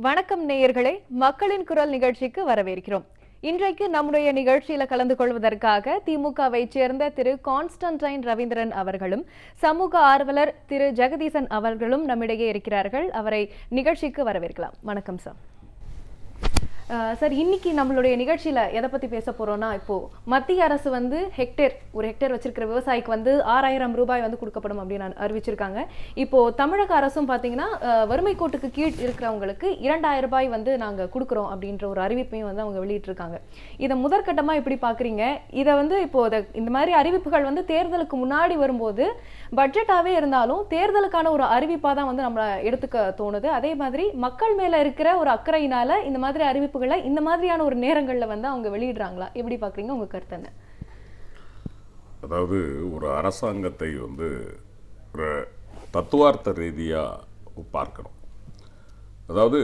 வணக்கம் நேயர்களே, மக்களின் குரல் நிகழ்ச்சிக்கு வரவேற்கிறோம். இன்றைக்கு நம்முடைய நிகழ்ச்சியில கலந்து கொள்வதற்காக திமுகவை சேர்ந்த திரு கான்ஸ்டன்டைன் ரவீந்திரன் அவர்களும் சமூக ஆர்வலர் திரு ஜெகதீசன் அவர்களும் நம்மிடையே இருக்கிறார்கள். அவரை நிகழ்ச்சிக்கு வரவேற்கலாம். வணக்கம் சார். சார், இன்னைக்கு நம்மளுடைய நிகழ்ச்சியில எதை பத்தி பேச போறோம்னா, இப்போ மத்திய அரசு வந்து ஒரு ஹெக்டேர் வச்சிருக்கிற விவசாயிக்கு வந்து 6000 ரூபாய் வந்து கொடுக்கப்படும் அப்படின்னு அறிவிச்சிருக்காங்க. இப்போ தமிழக அரசும் பாத்தீங்கன்னா வறுமை கோட்டுக்கு கீழ் இருக்கிறவங்களுக்கு 2000 ரூபாய் வந்து நாங்க கொடுக்குறோம் அப்படின்ற ஒரு அறிவிப்பையும் வந்து அவங்க வெளியிட்டிருக்காங்க. இதை முதற்கட்டமா எப்படி பாக்குறீங்க? இதை வந்து இப்போ இந்த மாதிரி அறிவிப்புகள் வந்து தேர்தலுக்கு முன்னாடி வரும்போது பட்ஜெட்டாவே இருந்தாலும் தேர்தலுக்கான ஒரு அறிவிப்பா தான் வந்து நம்மள எடுத்துக்க தோணுது. அதே மாதிரி மக்கள் மேல இருக்கிற ஒரு அக்கறையினால இந்த மாதிரி அறிவிப்புகளை இந்த மாதிரியான ஒரு நேரங்கள்ல வந்து அவங்க வெளியிடுறாங்களா? எப்படி பாக்குறீங்க? உங்க கருத்து என்ன? அதாவது ஒரு அரசாங்கத்தை வந்து ஒரு தத்துவார்த்த ரீதியா பார்க்கணும். அதாவது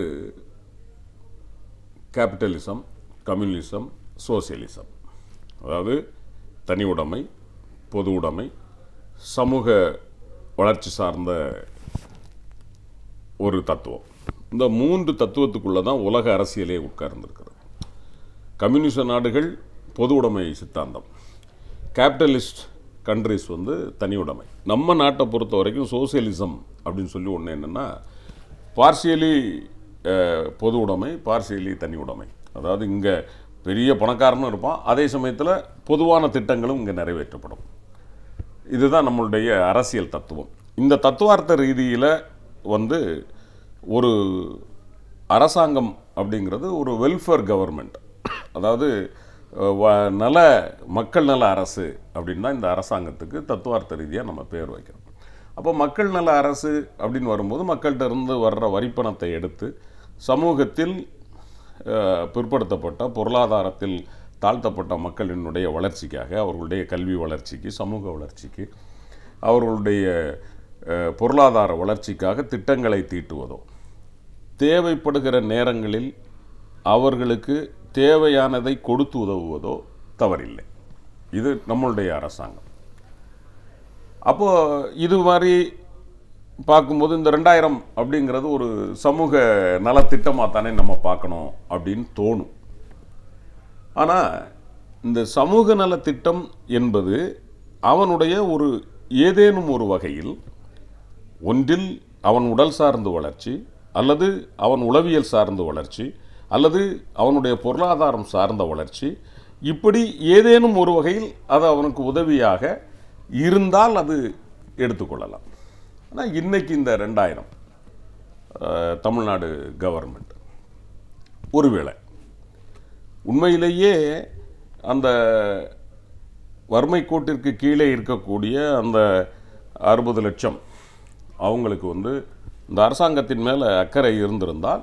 கேபிட்டலிசம், கம்யூனிசம், சோசியலிசம், அதாவது தனி உடைமை, பொது உடைமை, சமூக வளர்ச்சி சார்ந்த ஒரு தத்துவம். இந்த 3 தத்துவத்துக்குள்ள தான் உலக அரசியலே உட்கார்ந்துருக்கிறது. கம்யூனிச நாடுகள் பொது உடைமை சித்தாந்தம், கேபிட்டலிஸ்ட் கண்ட்ரிஸ் வந்து தனி உடைமை. நம்ம நாட்டை பொறுத்த வரைக்கும் சோசியலிசம் அப்படின்னு சொல்லி ஒன்று என்னென்னா, பார்சியலி பொது உடைமை, பார்சியலி தனி உடைமை. அதாவது இங்கே பெரிய பணக்காரனும் இருப்பான், அதே சமயத்தில் பொதுவான திட்டங்களும் இங்கே நிறைவேற்றப்படும். இதுதான் நம்மளுடைய அரசியல் தத்துவம். இந்த தத்துவார்த்த ரீதியில் வந்து ஒரு அரசாங்கம் அப்படிங்கிறது ஒரு வெல்ஃபேர் கவர்மெண்ட், அதாவது மக்கள் நல அரசு அப்படின்னு தான் இந்த அரசாங்கத்துக்கு தத்துவார்த்த ரீதியாக நம்ம பேர் வைக்கிறோம். அப்போ மக்கள் நல அரசு அப்படின்னு வரும்போது மக்கள்கிட்ட இருந்து வர்ற வரிப்பணத்தை எடுத்து சமூகத்தில் பிற்படுத்தப்பட்ட, பொருளாதாரத்தில் தாழ்த்தப்பட்ட மக்களினுடைய வளர்ச்சிக்காக, அவர்களுடைய கல்வி வளர்ச்சிக்கு, சமூக வளர்ச்சிக்கு, அவர்களுடைய பொருளாதார வளர்ச்சிக்காக திட்டங்களை தீட்டுவதோ, தேவைப்படுகிற நேரங்களில் அவர்களுக்கு தேவையானதை கொடுத்து உதவுவதோ தவறில்லை. இது நம்மளுடைய அரசாங்கம். அப்போது இது மாதிரி பார்க்கும்போது இந்த 2000 அப்படிங்கிறது ஒரு சமூக நலத்திட்டமாக தானே நம்ம பார்க்கணும் அப்படின்னு தோணும். ஆனால் இந்த சமூக நலத்திட்டம் என்பது அவனுடைய ஒரு ஏதேனும் ஒரு வகையில் ஒன்றில் அவன் உடல் சார்ந்த வளர்ச்சி, அல்லது அவன் உளவியல் சார்ந்த வளர்ச்சி, அல்லது அவனுடைய பொருளாதாரம் சார்ந்த வளர்ச்சி, இப்படி ஏதேனும் ஒரு வகையில் அது அவனுக்கு உதவியாக இருந்தால் அது எடுத்துக்கொள்ளலாம். ஆனால் இன்னைக்கு இந்த 2000 தமிழ்நாடு கவர்மெண்ட் ஒருவேளை உண்மையிலேயே அந்த வறுமை கோட்டிற்கு கீழே இருக்கக்கூடிய அந்த 60 லட்சம் அவங்களுக்கு வந்து இந்த அரசாங்கத்தின் மேலே அக்கறை இருந்திருந்தால்,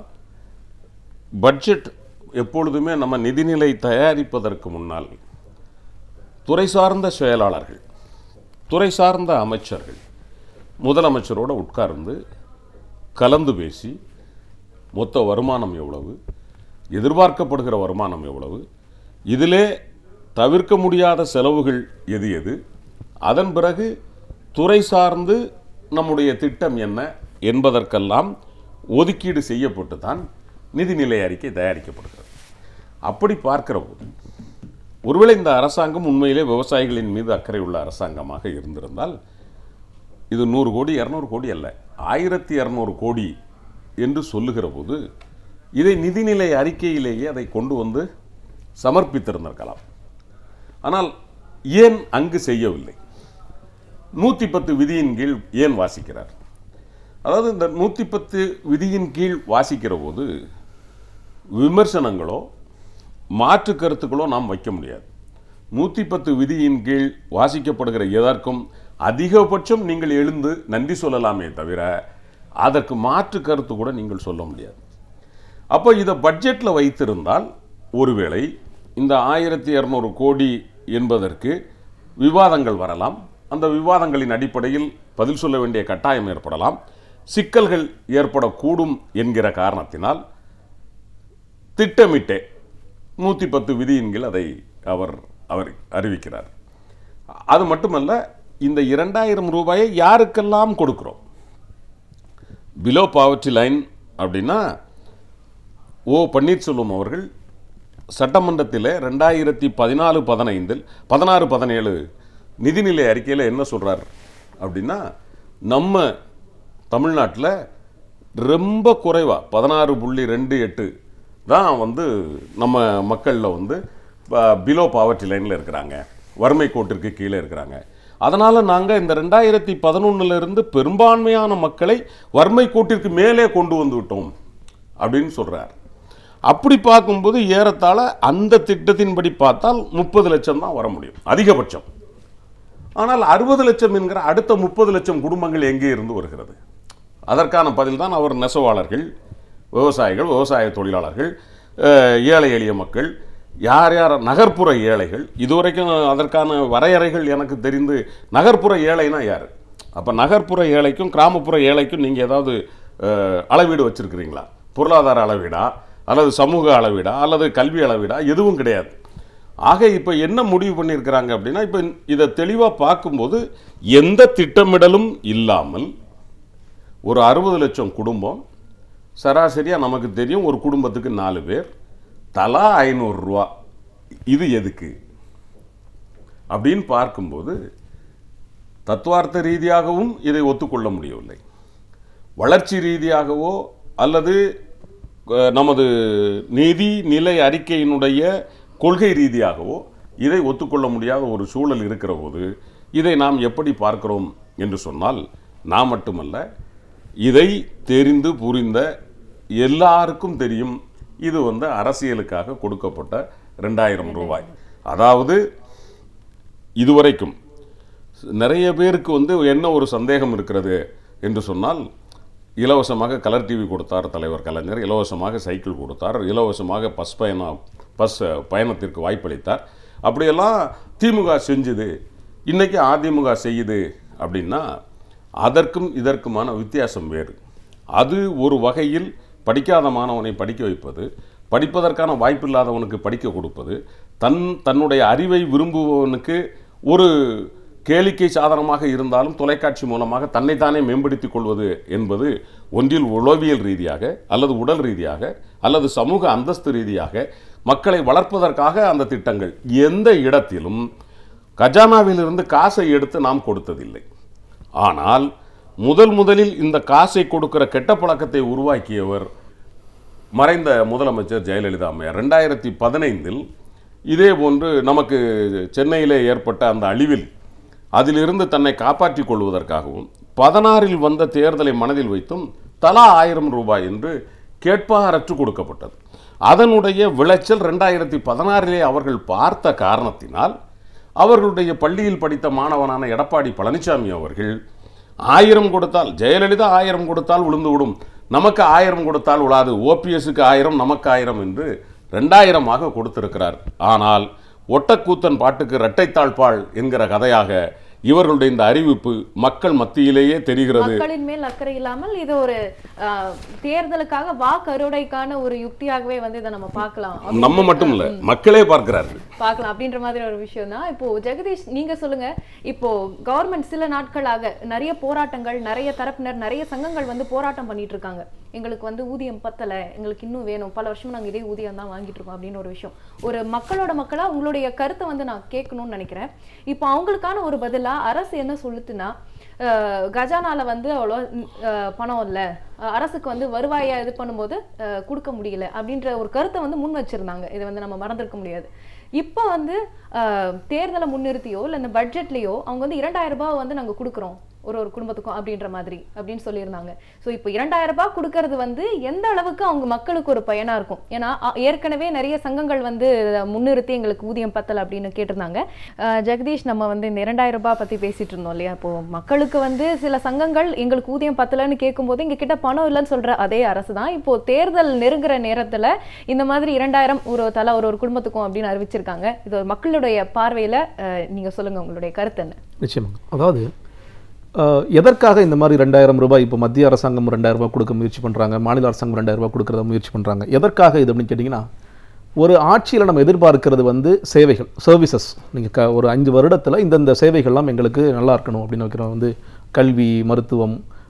பட்ஜெட் எப்பொழுதுமே நம்ம நிதிநிலை தயாரிப்பதற்கு முன்னால் துறை சார்ந்த செயலாளர்கள், துறை சார்ந்த அமைச்சர்கள் முதலமைச்சரோடு உட்கார்ந்து கலந்து பேசி மொத்த வருமானம் எவ்வளவு, எதிர்பார்க்கப்படுகிற வருமானம் எவ்வளவு, இதிலே தவிர்க்க முடியாத செலவுகள் எது எது, அதன் பிறகு துறை சார்ந்து நம்முடைய திட்டம் என்ன என்பதற்கெல்லாம் ஒதுக்கீடு செய்யப்பட்டு தான் நிதிநிலை அறிக்கை தயாரிக்கப்படுகிறது. அப்படி பார்க்கிற போது ஒருவேளை இந்த அரசாங்கம் உண்மையிலே விவசாயிகளின் மீது அக்கறை உள்ள அரசாங்கமாக இருந்திருந்தால், இது 100 கோடி 200 கோடி அல்ல, 1200 கோடி என்று சொல்லுகிற போது இதை நிதிநிலை அறிக்கையிலேயே அதை கொண்டு வந்து சமர்ப்பித்திருந்திருக்கலாம். ஆனால் ஏன் அங்கு செய்யவில்லை? 110 விதியின் கீழ் ஏன் வாசிக்கிறார்? அதாவது இந்த 110 விதியின் கீழ் வாசிக்கிற போது விமர்சனங்களோ மாற்று கருத்துக்களோ நாம் வைக்க முடியாது. 110 விதியின் கீழ் வாசிக்கப்படுகிற எதற்கும் அதிகபட்சம் நீங்கள் எழுந்து நன்றி சொல்லலாமே தவிர அதற்கு மாற்று கருத்து கூட நீங்கள் சொல்ல முடியாது. அப்போ இதை பட்ஜெட்டில் வைத்திருந்தால் ஒருவேளை இந்த 1200 கோடி என்பதற்கு விவாதங்கள் வரலாம். அந்த விவாதங்களின் அடிப்படையில் பதில் சொல்ல வேண்டிய கட்டாயம் ஏற்படலாம், சிக்கல்கள் ஏற்படக்கூடும் என்கிற காரணத்தினால் திட்டமிட்டே 110 விதியின் கீழ் அதை அவர் அறிவிக்கிறார். அது மட்டுமல்ல, இந்த 2000 ரூபாயை யாருக்கெல்லாம் கொடுக்கிறோம்? பிலோ பாவர்ட்டி லைன் அப்படின்னா ஓ பன்னீர்செல்வம் அவர்கள் சட்டமன்றத்தில் 2014-15 16-17 நிதிநிலை அறிக்கையில் என்ன சொல்கிறார் அப்படின்னா, நம்ம தமிழ்நாட்டில் ரொம்ப குறைவாக 16.28 தான் வந்து நம்ம மக்களில் வந்து பிலோ பாவர்ட்டி லைனில் இருக்கிறாங்க, வறுமை கோட்டிற்கு கீழே இருக்கிறாங்க. அதனால் நாங்கள் இந்த 2011 பெரும்பான்மையான மக்களை வறுமை கோட்டிற்கு மேலே கொண்டு வந்து விட்டோம் அப்படின்னு சொல்கிறார். அப்படி பார்க்கும்போது ஏறத்தாழ அந்த திட்டத்தின்படி பார்த்தால் 30 லட்சம் தான் வர முடியும் அதிகபட்சம். ஆனால் 60 லட்சம் என்கிற அடுத்த 30 லட்சம் குடும்பங்கள் எங்கே இருந்து வருகிறது? அதற்கான பதில் தான் அவர் நெசவாளர்கள், விவசாயிகள், விவசாய தொழிலாளர்கள், ஏழை எளிய மக்கள், யார் யார் நகர்ப்புற ஏழைகள். இதுவரைக்கும் அதற்கான வரையறைகள் எனக்கு தெரிந்து நகர்ப்புற ஏழைனா யார்? அப்போ நகர்ப்புற ஏழைக்கும் கிராமப்புற ஏழைக்கும் நீங்கள் ஏதாவது அளவீடு வச்சுருக்கிறீங்களா? பொருளாதார அளவீடா அல்லது சமூக அளவீடா அல்லது கல்வி அளவீடா? எதுவும் கிடையாது. ஆக இப்போ என்ன முடிவு பண்ணியிருக்கிறாங்க அப்படின்னா, இப்போ இதை தெளிவாக பார்க்கும்போது எந்த திட்டமிடலும் இல்லாமல் ஒரு 60 லட்சம் குடும்பம், சராசரியாக நமக்கு தெரியும் ஒரு குடும்பத்துக்கு 4 பேர், தலா 500 ரூபா. இது எதுக்கு அப்படின்னு பார்க்கும்போது தத்துவார்த்த ரீதியாகவும் இதை ஒத்துக்கொள்ள முடியவில்லை. வளர்ச்சி ரீதியாகவோ அல்லது நமது நிதி நிலை அறிக்கையினுடைய கொள்கை ரீதியாகவோ இதை ஒத்துக்கொள்ள முடியாத ஒரு சூழல் இருக்கிற போது இதை நாம் எப்படி பார்க்கிறோம் என்று சொன்னால், நான் மட்டுமல்ல, இதை தெரிந்து புரிந்த எல்லாருக்கும் தெரியும், இது வந்து அரசியலுக்காக கொடுக்கப்பட்ட 2000 ரூபாய். அதாவது இதுவரைக்கும் நிறைய பேருக்கு வந்து என்ன ஒரு சந்தேகம் இருக்கிறது என்று சொன்னால், இலவசமாக கலர் டிவி கொடுத்தார் தலைவர் கலைஞர், இலவசமாக சைக்கிள் கொடுத்தார், இலவசமாக பஸ் பயணத்திற்கு வாய்ப்பளித்தார், அப்படியெல்லாம் திமுக செஞ்சுது, இன்றைக்கி அதிமுக செய்யுது அப்படின்னா அதற்கும் இதற்குமான வித்தியாசம் வேறு. அது ஒரு வகையில் படிக்காத மாணவனை படிக்க வைப்பது, படிப்பதற்கான வாய்ப்பில்லாதவனுக்கு படிக்க கொடுப்பது, தன்னுடைய அறிவை விரும்புபவனுக்கு ஒரு கேளிக்கை சாதனமாக இருந்தாலும் தொலைக்காட்சி மூலமாக தன்னைத்தானே மேம்படுத்திக் கொள்வது என்பது ஒன்றில் உளவியல் ரீதியாக அல்லது உடல் ரீதியாக அல்லது சமூக அந்தஸ்து ரீதியாக மக்களை வளர்ப்பதற்காக அந்த திட்டங்கள். எந்த இடத்திலும் கஜானாவிலிருந்து காசை எடுத்து நாம் கொடுத்ததில்லை. ஆனால் முதலில் இந்த காசை கொடுக்கிற கெட்ட பழக்கத்தை உருவாக்கியவர் மறைந்த முதலமைச்சர் ஜெயலலிதா அம்மையார். 2015 இதே போன்று நமக்கு சென்னையிலே ஏற்பட்ட அந்த அழிவில் அதிலிருந்து தன்னை காப்பாற்றிக் கொள்வதற்காகவும் 16 வந்த தேர்தலை மனதில் வைத்தும் தலா 1000 ரூபாய் என்று கேட்பாரற்று கொடுக்கப்பட்டது. அதனுடைய விளைச்சல் 2016 அவர்கள் பார்த்த காரணத்தினால் அவர்களுடைய பள்ளியில் படித்த மாணவனான எடப்பாடி பழனிசாமி அவர்கள் 1000 கொடுத்தால், ஜெயலலிதா 1000 கொடுத்தால் விழுந்து விடும், நமக்கு 1000 கொடுத்தால் விழாது, ஓபிஎஸ்க்கு 1000 நமக்கு 1000 என்று 2000 கொடுத்திருக்கிறார். ஆனால் ஒட்டக்கூத்தன் பாட்டுக்கு இரட்டை தாழ்பாள் என்கிற கதையாக இவர்களுடைய இந்த அறிவிப்பு மக்கள் மத்தியிலேயே தெரிகிறது. மக்களின் மேல் அக்கறை இல்லாமல் இது ஒரு தேர்தலுக்காக வாக்கருடைக்கான ஒரு யுக்தியாகவே வந்து இதை நம்ம பார்க்கலாம். நம்ம மட்டும் இல்ல, மக்களே பார்க்கிறார்கள், பார்க்கலாம் அப்படின்ற மாதிரி ஒரு விஷயம் தான். இப்போ ஜெகதீஷ், நீங்க சொல்லுங்க, இப்போ கவர்மெண்ட் சில நாட்களாக நிறைய போராட்டங்கள், நிறைய தரப்பினர், நிறைய சங்கங்கள் வந்து போராட்டம் பண்ணிட்டு இருக்காங்க. எங்களுக்கு வந்து ஊதியம் பத்தலை, எங்களுக்கு இன்னும் வேணும், பல வருஷமா நாங்கள் இதே ஊதியம் தான் வாங்கிட்டு இருக்கோம் அப்படின்னு ஒரு விஷயம். ஒரு மக்களா உங்களுடைய கருத்தை வந்து நான் கேட்கணும்னு நினைக்கிறேன். இப்போ அவங்களுக்கான ஒரு பதிலா அரசு என்ன சொல்லுதுன்னா, கஜானால வந்து அவ்வளோ பணம் இல்லை, அரசுக்கு வந்து வருவாயை இது பண்ணும்போது கொடுக்க முடியல அப்படின்ற ஒரு கருத்தை வந்து முன் வச்சிருந்தாங்க. இதை வந்து நம்ம மறந்துருக்க முடியாது. இப்போ வந்து தேர்தலை முன்னிறுத்தியோ இல்லை இந்த பட்ஜெட்லேயோ அவங்க வந்து 2000 ரூபாய் வந்து நாங்கள் கொடுக்குறோம் ஒரு குடும்பத்துக்கும் அப்படின்ற மாதிரி அப்படின்னு சொல்லியிருந்தாங்க. ஸோ இப்போ 2000 ரூபாய் கொடுக்கறது வந்து எந்த அளவுக்கு அவங்க மக்களுக்கு ஒரு பயனாக இருக்கும்? ஏன்னா ஏற்கனவே நிறைய சங்கங்கள் வந்து முன்னிறுத்தி எங்களுக்கு ஊதியம் பத்தலை அப்படின்னு கேட்டிருந்தாங்க. ஜெகதீஷ், நம்ம வந்து இந்த 2000 ரூபாய் பற்றி பேசிட்டு இருந்தோம் இல்லையா? இப்போ மக்களுக்கு வந்து சில சங்கங்கள் எங்களுக்கு ஊதியம் பத்தலைன்னு கேட்கும்போது எங்க கிட்ட பணம் இல்லைன்னு சொல்ற அதே அரசு தான் இப்போ தேர்தல் நெருங்குற நேரத்தில் இந்த மாதிரி 2000 ஒரு தலா ஒரு குடும்பத்துக்கும் அப்படின்னு அறிவிச்சிருக்காங்க. இது ஒரு மக்களுடைய பார்வையில் நீங்க சொல்லுங்க, உங்களுடைய கருத்து என்ன? நிச்சயமாக, அதாவது எதற்காக இந்த மாதிரி 2000 ரூபாய் இப்போ மத்திய அரசாங்கம் 2000 ரூபாய் கொடுக்க முயற்சி பண்ணுறாங்க, மாநில அரசாங்கம் 2000 ரூபாய் கொடுக்கறத முயற்சி பண்ணுறாங்க. எதற்காக இது அப்படின்னு கேட்டிங்கன்னா, ஒரு ஆட்சியில் நம்ம எதிர்பார்க்கிறது வந்து சேவைகள், சர்வீசஸ். நீங்கள் ஒரு 5 வருடத்தில் இந்தந்த சேவைகள்லாம் எங்களுக்கு நல்லா இருக்கணும் அப்படின்னு வைக்கிறோம். வந்து கல்வி, மருத்துவம்,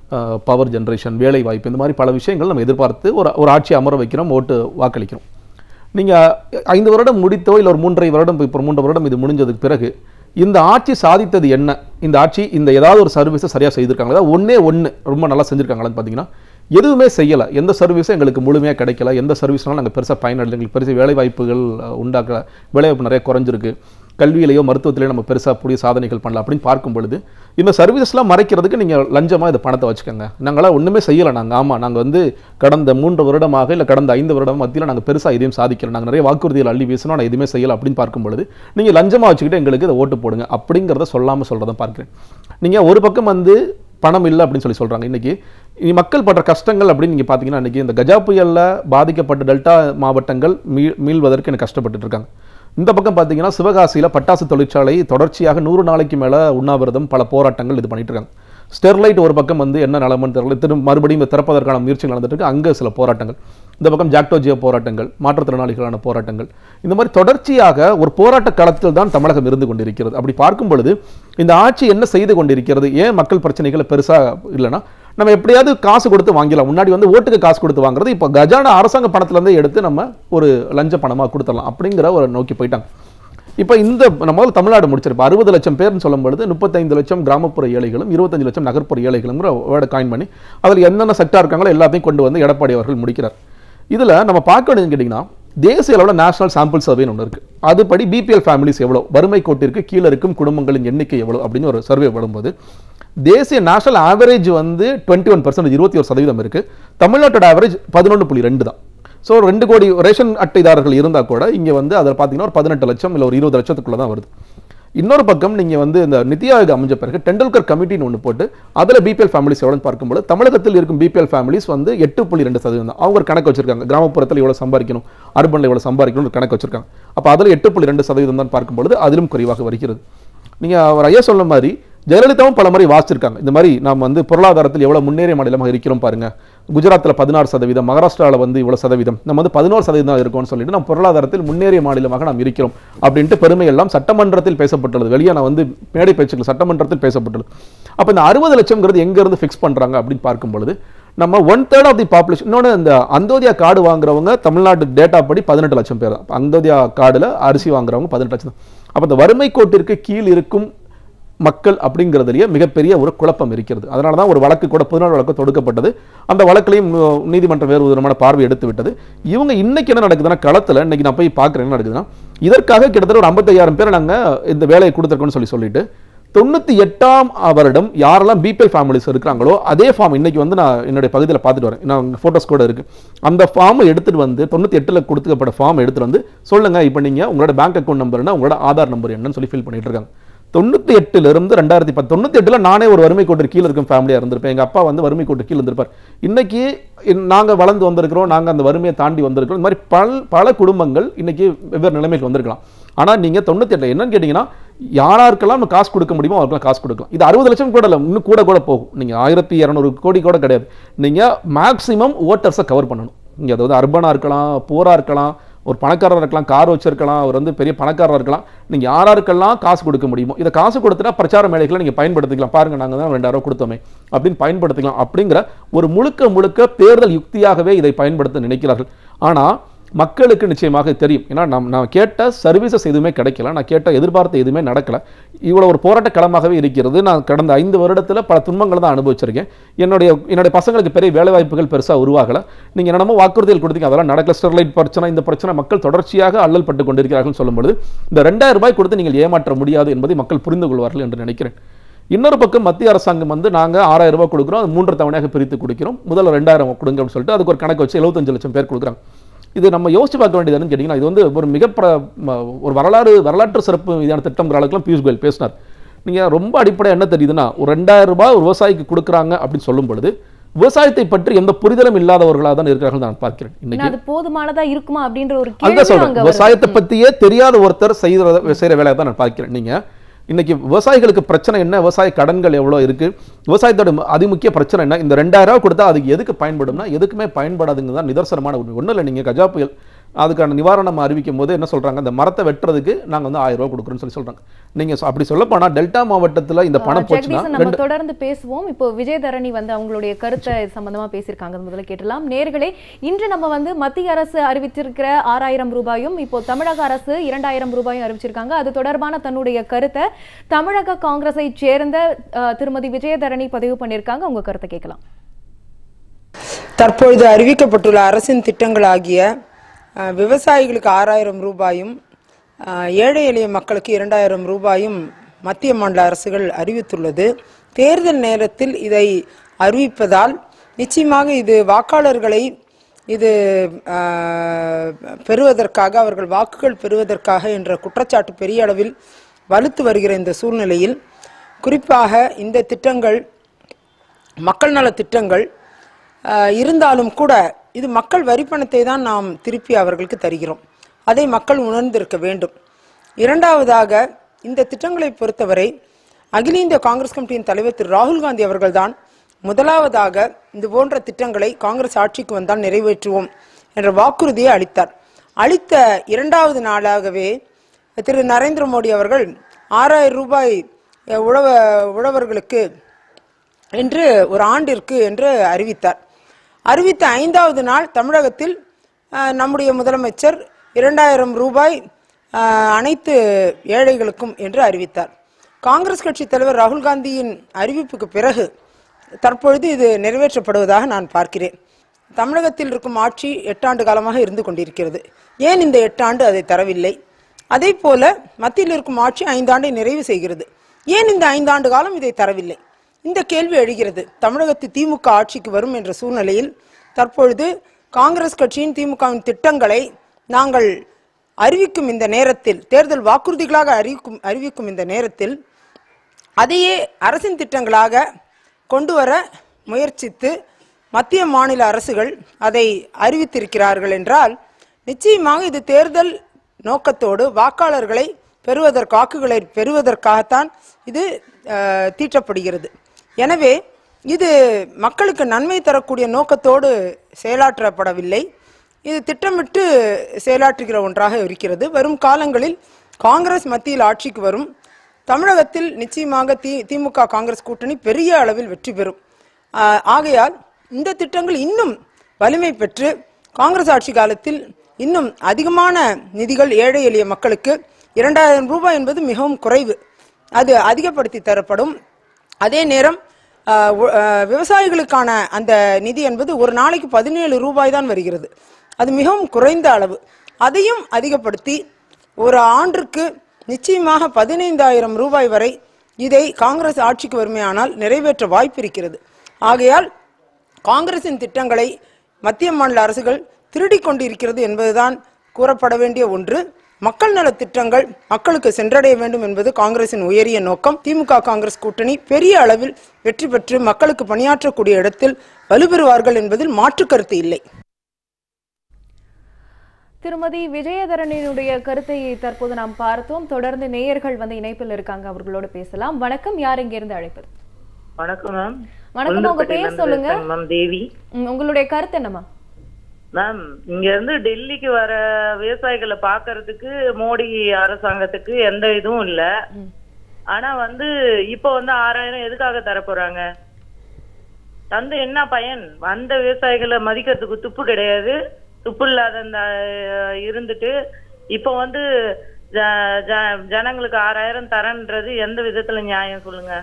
பவர் ஜென்ரேஷன், வேலை வாய்ப்பு, இந்த மாதிரி பல விஷயங்கள் நம்ம எதிர்பார்த்து ஒரு ஆட்சி அமர வைக்கிறோம், ஓட்டு வாக்களிக்கிறோம். நீங்கள் 5 வருடம் முடித்தோ இல்லை ஒரு 3.5 வருடம், இப்போ 3 வருடம் இது முடிஞ்சதுக்கு பிறகு இந்த ஆட்சி சாதித்தது என்ன? இந்த ஆட்சி இந்த ஏதாவது ஒரு சர்வீஸை சரியாக செய்திருக்காங்களா? ஒன்று ரொம்ப நல்லா செஞ்சுருக்காங்களான்னு பார்த்தீங்கன்னா எதுவுமே செய்யலை. எந்த சர்வீஸும் எங்களுக்கு முழுமையாக கிடைக்கல. எந்த சர்வீஸ்னாலும் நாங்கள் பெருசாக பயனடைல. எங்களுக்கு பெருசாக வேலைவாய்ப்புகள் உண்டாக்கல, வேலைவாய்ப்பு நிறைய குறைஞ்சிருக்கு. கல்வியிலையோ மருத்துவத்திலையோ நம்ம பெருசாக புதிய சாதனைகள் பண்ணலாம் அப்படின்னு பார்க்கும் பொழுது இந்த சர்வீஸ்லாம் மறைக்கிறதுக்கு நீங்கள் லஞ்சமாக இந்த பணத்தை வச்சுக்கோங்க, நாங்களாம் ஒன்றுமே செய்யலை, நாங்கள் வந்து கடந்த 3 வருடமாக இல்லை கடந்த 5 வருடம் மத்தியில் நாங்கள் பெருசாக எதையும் சாதிக்கல, நாங்கள் நிறைய வாக்குறுதிகள் அள்ளி வீசணும், நான் எதுவுமே செய்யலை அப்படின்னு பார்க்கும் பொழுது நீங்கள் லஞ்சமாக வச்சுக்கிட்டு எங்களுக்கு இதை ஓட்டு போடுங்க அப்படிங்கிறத சொல்லாமல் சொல்கிறத பார்க்குறேன். நீங்கள் ஒரு பக்கம் வந்து பணம் இல்லை அப்படின்னு சொல்கிறாங்க. இன்றைக்கி மக்கள் படுற கஷ்டங்கள் அப்படின்னு நீங்கள் பார்த்தீங்கன்னா இன்றைக்கி இந்த கஜா புயலில் பாதிக்கப்பட்ட டெல்டா மாவட்டங்கள் மீள்வதற்கு எனக்கு கஷ்டப்பட்டு இருக்காங்க. இந்த பக்கம் பார்த்தீங்கன்னா சிவகாசியில் பட்டாசு தொழிற்சாலை தொடர்ச்சியாக 100 நாளைக்கு மேலே உண்ணாவிரதம், பல போராட்டங்கள் இது பண்ணிட்டு இருக்காங்க. ஸ்டெர்லைட் ஒரு பக்கம் வந்து என்ன நிலமன்னு தெரியல, மறுபடியும் திறப்பதற்கான முயற்சிகள் நடந்துட்டு இருக்கு, அங்கே சில போராட்டங்கள். இந்த பக்கம் ஜாக்டோஜியோ போராட்டங்கள், மாற்றுத்திறனாளிகளான போராட்டங்கள், இந்த மாதிரி தொடர்ச்சியாக ஒரு போராட்ட களத்தில் தான் தமிழகம் இருந்து கொண்டிருக்கிறது. அப்படி பார்க்கும் பொழுது இந்த ஆட்சி என்ன செய்து கொண்டிருக்கிறது? ஏன் மக்கள் பிரச்சனைகளை பெருசாக இல்லைன்னா நம்ம எப்படியாவது காசு கொடுத்து வாங்கிடலாம். முன்னாடி வந்து ஓட்டுக்கு காசு கொடுத்து வாங்குறது, இப்போ கஜானா அரசாங்க பணத்திலேருந்து எடுத்து நம்ம ஒரு லஞ்ச பணமாக கொடுத்துடலாம் அப்படிங்கிற ஒரு நோக்கி போயிட்டாங்க. இப்போ இந்த நம்ம தமிழ்நாடு முடிச்சிருப்போம் 60 லட்சம் பேர்னு சொல்லும்பொழுது 35 லட்சம் கிராமப்புற ஏழைகளும் 25 லட்சம் நகர்ப்புற ஏழைகளுங்கிற வேர்டை காயின் பண்ணி அதில் என்னென்ன செக்டார் இருக்காங்களோ எல்லாத்தையும் கொண்டு வந்து எடப்பாடி அவர்கள் முடிக்கிறார். இதில் நம்ம பார்க்க வேண்டியது கேட்டிங்கன்னா தேசிய அளவில் நேஷனல் சாம்பிள் சர்வேன்னு ஒன்று இருக்குது. அதுபடி பிபிஎல் ஃபேமிலிஸ் எவ்வளோ, வறுமை கோட்டிற்கு கீழே இருக்கும் குடும்பங்களின் எண்ணிக்கை எவ்வளோ அப்படின்னு ஒரு சர்வே வரும்போது தேசிய நேஷனல் ஆவரேஜ் வந்து 21%, 21% இருக்குது. தமிழ்நாட்டோட ஆவரேஜ் 11.2 தான். ஸோ 2 கோடி ரேஷன் அட்டைதாரர்கள் இருந்தால் கூட இங்கே வந்து அதில் பார்த்தீங்கன்னா ஒரு 18 லட்சம் இல்லை ஒரு 20 லட்சத்துக்குள்ளே தான் வருது. இன்னொரு பக்கம் நீங்கள் வந்து இந்த நித்தி ஆயோக் அமைஞ்ச பிறகு டெண்டுல்கர் கமிட்டின்னு ஒன்று போட்டு அதில் பிபிஎல் ஃபேமிலிஸ் எவ்வளோன்னு பார்க்கும்போது தமிழகத்தில் இருக்கும் பிபிஎல் ஃபேமிலிஸ் வந்து 8.2% தான். அவங்க ஒரு கணக்கு வச்சிருக்காங்க, கிராமப்புறத்தில் எவ்வளோ சம்பாதிக்கணும், அர்பனில் எவ்வளோ சம்பாதிக்கணும் ஒரு கணக்கு வச்சிருக்காங்க. அப்போ அதில் 8.2% தான் பார்க்கும்பொழுது அதிலும் குறைவாக வருகிறது. நீங்கள் அவர் ஐயா சொன்ன மாதிரி ஜெயலலிதாவும் பல முறை வாசிச்சிருக்காங்க. இந்த மாதிரி நாம் வந்து பொருளாதாரத்தில் எவ்வளோ முன்னேறிய மாநிலமாக இருக்கிறோம் பாருங்க. குஜராத்தில் 16%, மகாராஷ்டிராவில் வந்து இவ்வளோ சதவீதம், நம்ம வந்து 11% இருக்கும்னு சொல்லிட்டு நம்ம பொருளாதாரத்தில் முன்னேறிய மாநிலமாக நாம் இருக்கிறோம் அப்படின்ட்டு பெருமை எல்லாம் சட்டமன்றத்தில் பேசப்பட்டுள்ளது. வெளியே நான் வந்து மேடை பேச்சுக்கள் சட்டமன்றத்தில் பேசப்பட்டுள்ளது. அப்போ இந்த 60 லட்சம்ங்கிறது எங்கேருந்து ஃபிக்ஸ் பண்ணுறாங்க அப்படின்னு பார்க்கும் பொழுது நம்ம 1/3 ஆஃப் தி பாப்புலேஷன். இன்னொன்று இந்த அந்தோதியா கார்டு வாங்குறவங்க தமிழ்நாட்டு டேட்டா படி 18 லட்சம் பேர் தான். அந்தோதியா கார்டில் அரிசி வாங்குறவங்க 18 லட்சம் தான். அப்போ இந்த வறுமை கோட்டிற்கு கீழ் இருக்கும் மக்கள் அப்படிங்கிறதுலேயே மிகப்பெரிய ஒரு குழப்பம் இருக்கிறது. அதனால தான் ஒரு வழக்கு கூட 14 வழக்கு தொடுக்கப்பட்டது. அந்த வழக்கிலையும் நீதிமன்றம் வேறு விதமான பார்வை எடுத்து விட்டது. இவங்க இன்னைக்கு என்ன நடக்குதுன்னா களத்தில் இன்னைக்கு நான் போய் பார்க்குறேன் என்ன நடக்குதுன்னா இதற்காக கிட்டத்தட்ட ஒரு 55,000 பேர் நாங்கள் இந்த வேலையை கொடுத்துருக்கோம்னு சொல்லிட்டு 98ஆம் வருடம் யாரெல்லாம் பிபிஎல் ஃபேமிலிஸ் இருக்கிறாங்களோ அதே ஃபார்ம் இன்னைக்கு வந்து நான் என்னுடைய பகுதியில் பார்த்துட்டு வரேன், நான் ஃபோட்டோஸ் கூட இருக்குது. அந்த ஃபார்மை எடுத்துகிட்டு வந்து 98ல் கொடுத்துக்கப்பட்ட ஃபார்ம் எடுத்துகிட்டு வந்து சொல்லுங்கள் இப்போ நீங்கள் உங்களோட பேங்க் அக்கௌண்ட் நம்பர்னா உங்களோட ஆதார் நம்பர் என்னன்னு சொல்லி ஃபில் பண்ணிட்டு இருக்காங்க. 98லிருந்து 2010, 98ல் நானே ஒரு வறுமை கோட்டு கீழே இருக்கும் ஃபேமிலியாக இருந்திருப்பேன். எங்கள் அப்பா வந்து வறுமை கோட்டு கீழே இருந்திருப்பார். இன்னைக்கு நாங்கள் வளர்ந்து வந்திருக்கிறோம், நாங்கள் அந்த வறுமையை தாண்டி வந்திருக்கிறோம். இந்த மாதிரி பல குடும்பங்கள் இன்னைக்கு வெவ்வேறு நிலைமைக்கு வந்திருக்கலாம். ஆனால் நீங்கள் 98 என்னன்னு கேட்டிங்கன்னா யாராருக்கெல்லாம் நம்ம காசு கொடுக்க முடியுமோ அவருக்கெல்லாம் காசு கொடுக்கலாம். இது 60 லட்சம் கூட இல்லை, இன்னும் கூட போகும். நீங்கள் 1200 கோடி கூட கிடையாது. நீங்கள் மேக்ஸிமம் ஓட்டர்ஸை கவர் பண்ணணும். நீங்கள் அதாவது அர்பனாக இருக்கலாம், போராக இருக்கலாம், ஒரு பணக்காரராக இருக்கலாம், கார் வச்சிருக்கலாம், அவர் வந்து பெரிய பணக்காரராக இருக்கலாம். நீங்கள் யாராருக்கெல்லாம் காசு கொடுக்க முடியுமோ இதை காசு கொடுத்துட்டா பிரச்சார மேடைகளை நீங்கள் பயன்படுத்திக்கலாம். பாருங்கள் நாங்கள் தான் 2000 கொடுத்தோமே அப்படின்னு பயன்படுத்திக்கலாம் அப்படிங்கிற ஒரு முழுக்க தேர்தல் யுக்தியாகவே இதை பயன்படுத்த நினைக்கிறார்கள். ஆனால் மக்களுக்கு நிச்சயமாக தெரியும். ஏன்னா நான் கேட்ட சர்வீசஸ் எதுவுமே கிடைக்கல, நான் கேட்ட எதிர்பார்த்த எதுவுமே நடக்கலை. இவ்வளோ ஒரு போராட்ட களமாகவே இருக்கிறது. நான் கடந்த 5 வருடத்தில் பல துன்பங்களை தான் அனுபவிச்சிருக்கேன். என்னுடைய பசங்களுக்கு பெரிய வேலைவாய்ப்புகள் பெருசாக உருவாகலை. நீங்கள் என்னென்னமோ வாக்குறுதிகள் கொடுத்தீங்க, அதெல்லாம் நடக்கல. ஸ்டெர்லைட் பிரச்சனை, இந்த பிரச்சனை மக்கள் தொடர்ச்சியாக அல்லல் பட்டு கொண்டிருக்கிறார்கள் சொல்லும்போது இந்த 2000 ரூபாய் கொடுத்து நீங்கள் ஏமாற்ற முடியாது என்பதை மக்கள் புரிந்து கொள்வார்கள் என்று நினைக்கிறேன். இன்னொரு பக்கம் மத்திய அரசாங்கம் வந்து நாங்கள் 6000 ரூபாய் கொடுக்குறோம், அது 3 தவணையாக பிரித்து கொடுக்கிறோம், முதல்ல 2000 கொடுங்க அப்படின்னு சொல்லிட்டு அதுக்கு ஒரு கணக்கு வச்சு 75 லட்சம் பேர் கொடுக்குறாங்க. இது நம்ம யோசிச்சு பார்க்க வேண்டியதுன்னு கேட்டிங்கன்னா இது வந்து ஒரு ஒரு வரலாற்று சிறப்பு மீதான திட்டங்கிற அளவுக்குலாம் பியூஷ் கோயல் பேசினார். நீங்கள் ரொம்ப அடிப்படையாக என்ன தெரியுதுன்னா ஒரு 2000 ரூபாய் ஒரு விவசாயிக்கு கொடுக்குறாங்க அப்படின்னு சொல்லும் பொழுது விவசாயத்தை பற்றி எந்த புரிதலும் இல்லாதவர்களாக தான் இருக்கிறார்கள் நான் பார்க்கிறேன். இன்னைக்கு அது போதுமானதா இருக்குமா அப்படின்ற ஒரு கேள்வி சொல்றேன். விவசாயத்தை பற்றியே தெரியாத ஒருத்தர் செய்கிற வேலையை தான் நான் பார்க்கிறேன். நீங்க இன்னைக்கு விவசாயிகளுக்கு பிரச்சனை என்ன, விவசாய கடன்கள் எவ்வளோ இருக்கு, விவசாயத்தோட அதிமுக்கிய பிரச்சனை என்ன, இந்த 2000 ரூபாய் கொடுத்தா அதுக்கு எதுக்கு பயன்படும்னா எதுக்குமே பயன்படாதுங்க தான் நிதர்சனமான உண்மை. ஒன்றும் இல்லை, நீங்கள் கஜா புயல் அதுக்கான நிவாரணம் அறிவிக்கும் போது என்ன சொல்றாங்க, அந்த மரத்தை வெட்டுறதுக்கு நாங்க வந்து 1000 ரூபாய் கொடுக்குறோம்னு சொல்றாங்க. நீங்க அப்படி சொல்ல போனா டெல்டா மாவட்டத்துல இந்த பணம் போச்சுன்னா நம்ம தொடர்ந்து பேசுவோம். இப்போ விஜயதரணி வந்து அவங்களுடைய கருத்தை சம்பந்தமா பேசியிருக்காங்க, முதல்ல கேட்டலாம். நேர்களே, இன்று நம்ம வந்து மத்திய அரசு அறிவிச்சிருக்கிற 6000 ரூபாயும் இப்போ தமிழக அரசு 2000 ரூபாயும் அறிவிச்சிருக்காங்க. அது தொடர்பான தன்னுடைய கருத்தை தமிழக காங்கிரஸை சேர்ந்த திருமதி விஜயதரணி பதிவு பண்ணியிருக்காங்க. உங்க கருத்தை கேட்கலாம். தற்பொழுது அறிவிக்கப்பட்டுள்ள அரசின் திட்டங்களாகிய விவசாயிகளுக்கு 6000 ரூபாயும் ஏழை எளிய மக்களுக்கு 2000 ரூபாயும் மத்திய மாநில அரசுகள் அறிவித்துள்ளது. தேர்தல் நேரத்தில் இதை அறிவிப்பதால் நிச்சயமாக இது வாக்காளர்களை இது பெறுவதற்காக, அவர்கள் வாக்குகள் பெறுவதற்காக என்ற குற்றச்சாட்டு பெரிய அளவில் வலுத்து வருகிற இந்த சூழ்நிலையில் குறிப்பாக இந்த திட்டங்கள் மக்கள் நல திட்டங்கள் இருந்தாலும் கூட இது மக்கள் வரிப்பணத்தை தான் நாம் திருப்பி அவர்களுக்கு தருகிறோம். அதை மக்கள் உணர்ந்திருக்க வேண்டும். இரண்டாவதாக, இந்த திட்டங்களை பொறுத்தவரை அகில இந்திய காங்கிரஸ் கமிட்டியின் தலைவர் திரு ராகுல் காந்தி அவர்கள்தான் முதலாவதாக இது போன்ற திட்டங்களை காங்கிரஸ் ஆட்சிக்கு வந்தால் நிறைவேற்றுவோம் என்ற வாக்குறுதியை அளித்தார். அளித்த 2வது நாளாகவே திரு நரேந்திர மோடி அவர்கள் 6000 ரூபாய் உழவர்களுக்கு என்று ஒரு ஆண்டிற்கு என்று அறிவித்தார். அறிவித்த 5வது நாள் தமிழகத்தில் நம்முடைய முதலமைச்சர் 2000 ரூபாய் அனைத்து ஏழைகளுக்கும் என்று அறிவித்தார். காங்கிரஸ் கட்சி தலைவர் ராகுல் காந்தியின் அறிவிப்புக்கு பிறகு தற்பொழுது இது நிறைவேற்றப்படுவதாக நான் பார்க்கிறேன். தமிழகத்தில் இருக்கும் ஆட்சி 8 ஆண்டு காலமாக இருந்து கொண்டிருக்கிறது. ஏன் இந்த 8 ஆண்டு அதை தரவில்லை? அதே போல மத்தியில் இருக்கும் ஆட்சி 5 ஆண்டை நிறைவு செய்கிறது. ஏன் இந்த 5 ஆண்டு காலம் இதை தரவில்லை? இந்த கேள்வி எழுகிறது. தமிழகத்தில் திமுக ஆட்சிக்கு வரும் என்ற சூழ்நிலையில் தற்பொழுது காங்கிரஸ் கட்சியின் திமுகவின் திட்டங்களை நாங்கள் அறிவிக்கும் இந்த நேரத்தில், தேர்தல் வாக்குறுதிகளாக அறிவிக்கும் இந்த நேரத்தில் அதையே அரசின் திட்டங்களாக கொண்டு வர முயற்சித்து மத்திய மாநில அரசுகள் அதை அறிவித்திருக்கிறார்கள் என்றால் நிச்சயமாக இது தேர்தல் நோக்கத்தோடு வாக்காளர்களை பெறுவதற்கு, வாக்குகளை பெறுவதற்காகத்தான் இது தீட்டப்படுகிறது. எனவே இது மக்களுக்கு நன்மை தரக்கூடிய நோக்கத்தோடு செயலாற்றப்படவில்லை. இது திட்டமிட்டு செயலாற்றுகிற ஒன்றாக இருக்கிறது. வரும் காலங்களில் காங்கிரஸ் மத்தியில் ஆட்சிக்கு வரும். தமிழகத்தில் நிச்சயமாக திமுக காங்கிரஸ் கூட்டணி பெரிய அளவில் வெற்றி பெறும். ஆகையால் இந்த திட்டங்கள் இன்னும் வலிமை பெற்று காங்கிரஸ் ஆட்சி காலத்தில் இன்னும் அதிகமான நிதிகள் ஏழை எளிய மக்களுக்கு 2000 ரூபாய் என்பது மிகவும் குறைவு, அது அதிகப்படுத்தி தரப்படும். அதே நேரம் விவசாயிகளுக்கான அந்த நிதி என்பது ஒரு நாளைக்கு 17 ரூபாய் தான் வருகிறது. அது மிகவும் குறைந்த அளவு. அதையும் அதிகப்படுத்தி ஒரு ஆண்டிற்கு நிச்சயமாக 15000 ரூபாய் வரை இதை காங்கிரஸ் ஆட்சிக்கு வருமையானால் நிறைவேற்ற வாய்ப்பு இருக்கிறது. ஆகையால் காங்கிரசின் திட்டங்களை மத்திய மாநில அரசுகள் திருடிக் கொண்டிருக்கிறது என்பதுதான் கூறப்பட வேண்டிய ஒன்று. மக்கள் நல திட்டங்கள் மக்களுக்கு சென்றடைய வேண்டும் என்பது காங்கிரசின் உயரிய நோக்கம். திமுக காங்கிரஸ் கூட்டணி பெரிய அளவில் வெற்றி பெற்று மக்களுக்கு பணியாற்றக்கூடிய இடத்தில் வலுப்பெறுவார்கள் என்பதில் மாற்று கருத்து இல்லை. திருமதி விஜயதரணியினுடைய கருத்தை தற்போது நாம் பார்த்தோம். தொடர்ந்து நேயர்கள் வந்து இணைப்பில் இருக்காங்க, அவர்களோட பேசலாம். வணக்கம், யார் இங்க இருந்து அழைப்பது? வணக்கம் மேம். வணக்கம், உங்க பேர் சொல்லுங்க மேம். தேவி. உங்களுடைய கருத்து என்னமா? மேம், இங்க இருந்து டெல்லிக்கு வர விவசாயிகளை பாக்குறதுக்கு மோடி அரசாங்கத்துக்கு எந்த இதுவும் இல்ல. ஆனா வந்து இப்ப வந்து 6000 எதுக்காக தர போறாங்க? தந்து என்ன பயன்? வந்த விவசாயிகளை மதிக்கிறதுக்கு துப்பு கிடையாது. துப்பு இல்லாத இருந்துட்டு இப்ப வந்து ஜனங்களுக்கு 6000 தரன்றது எந்த விதத்துல நியாயம் சொல்லுங்க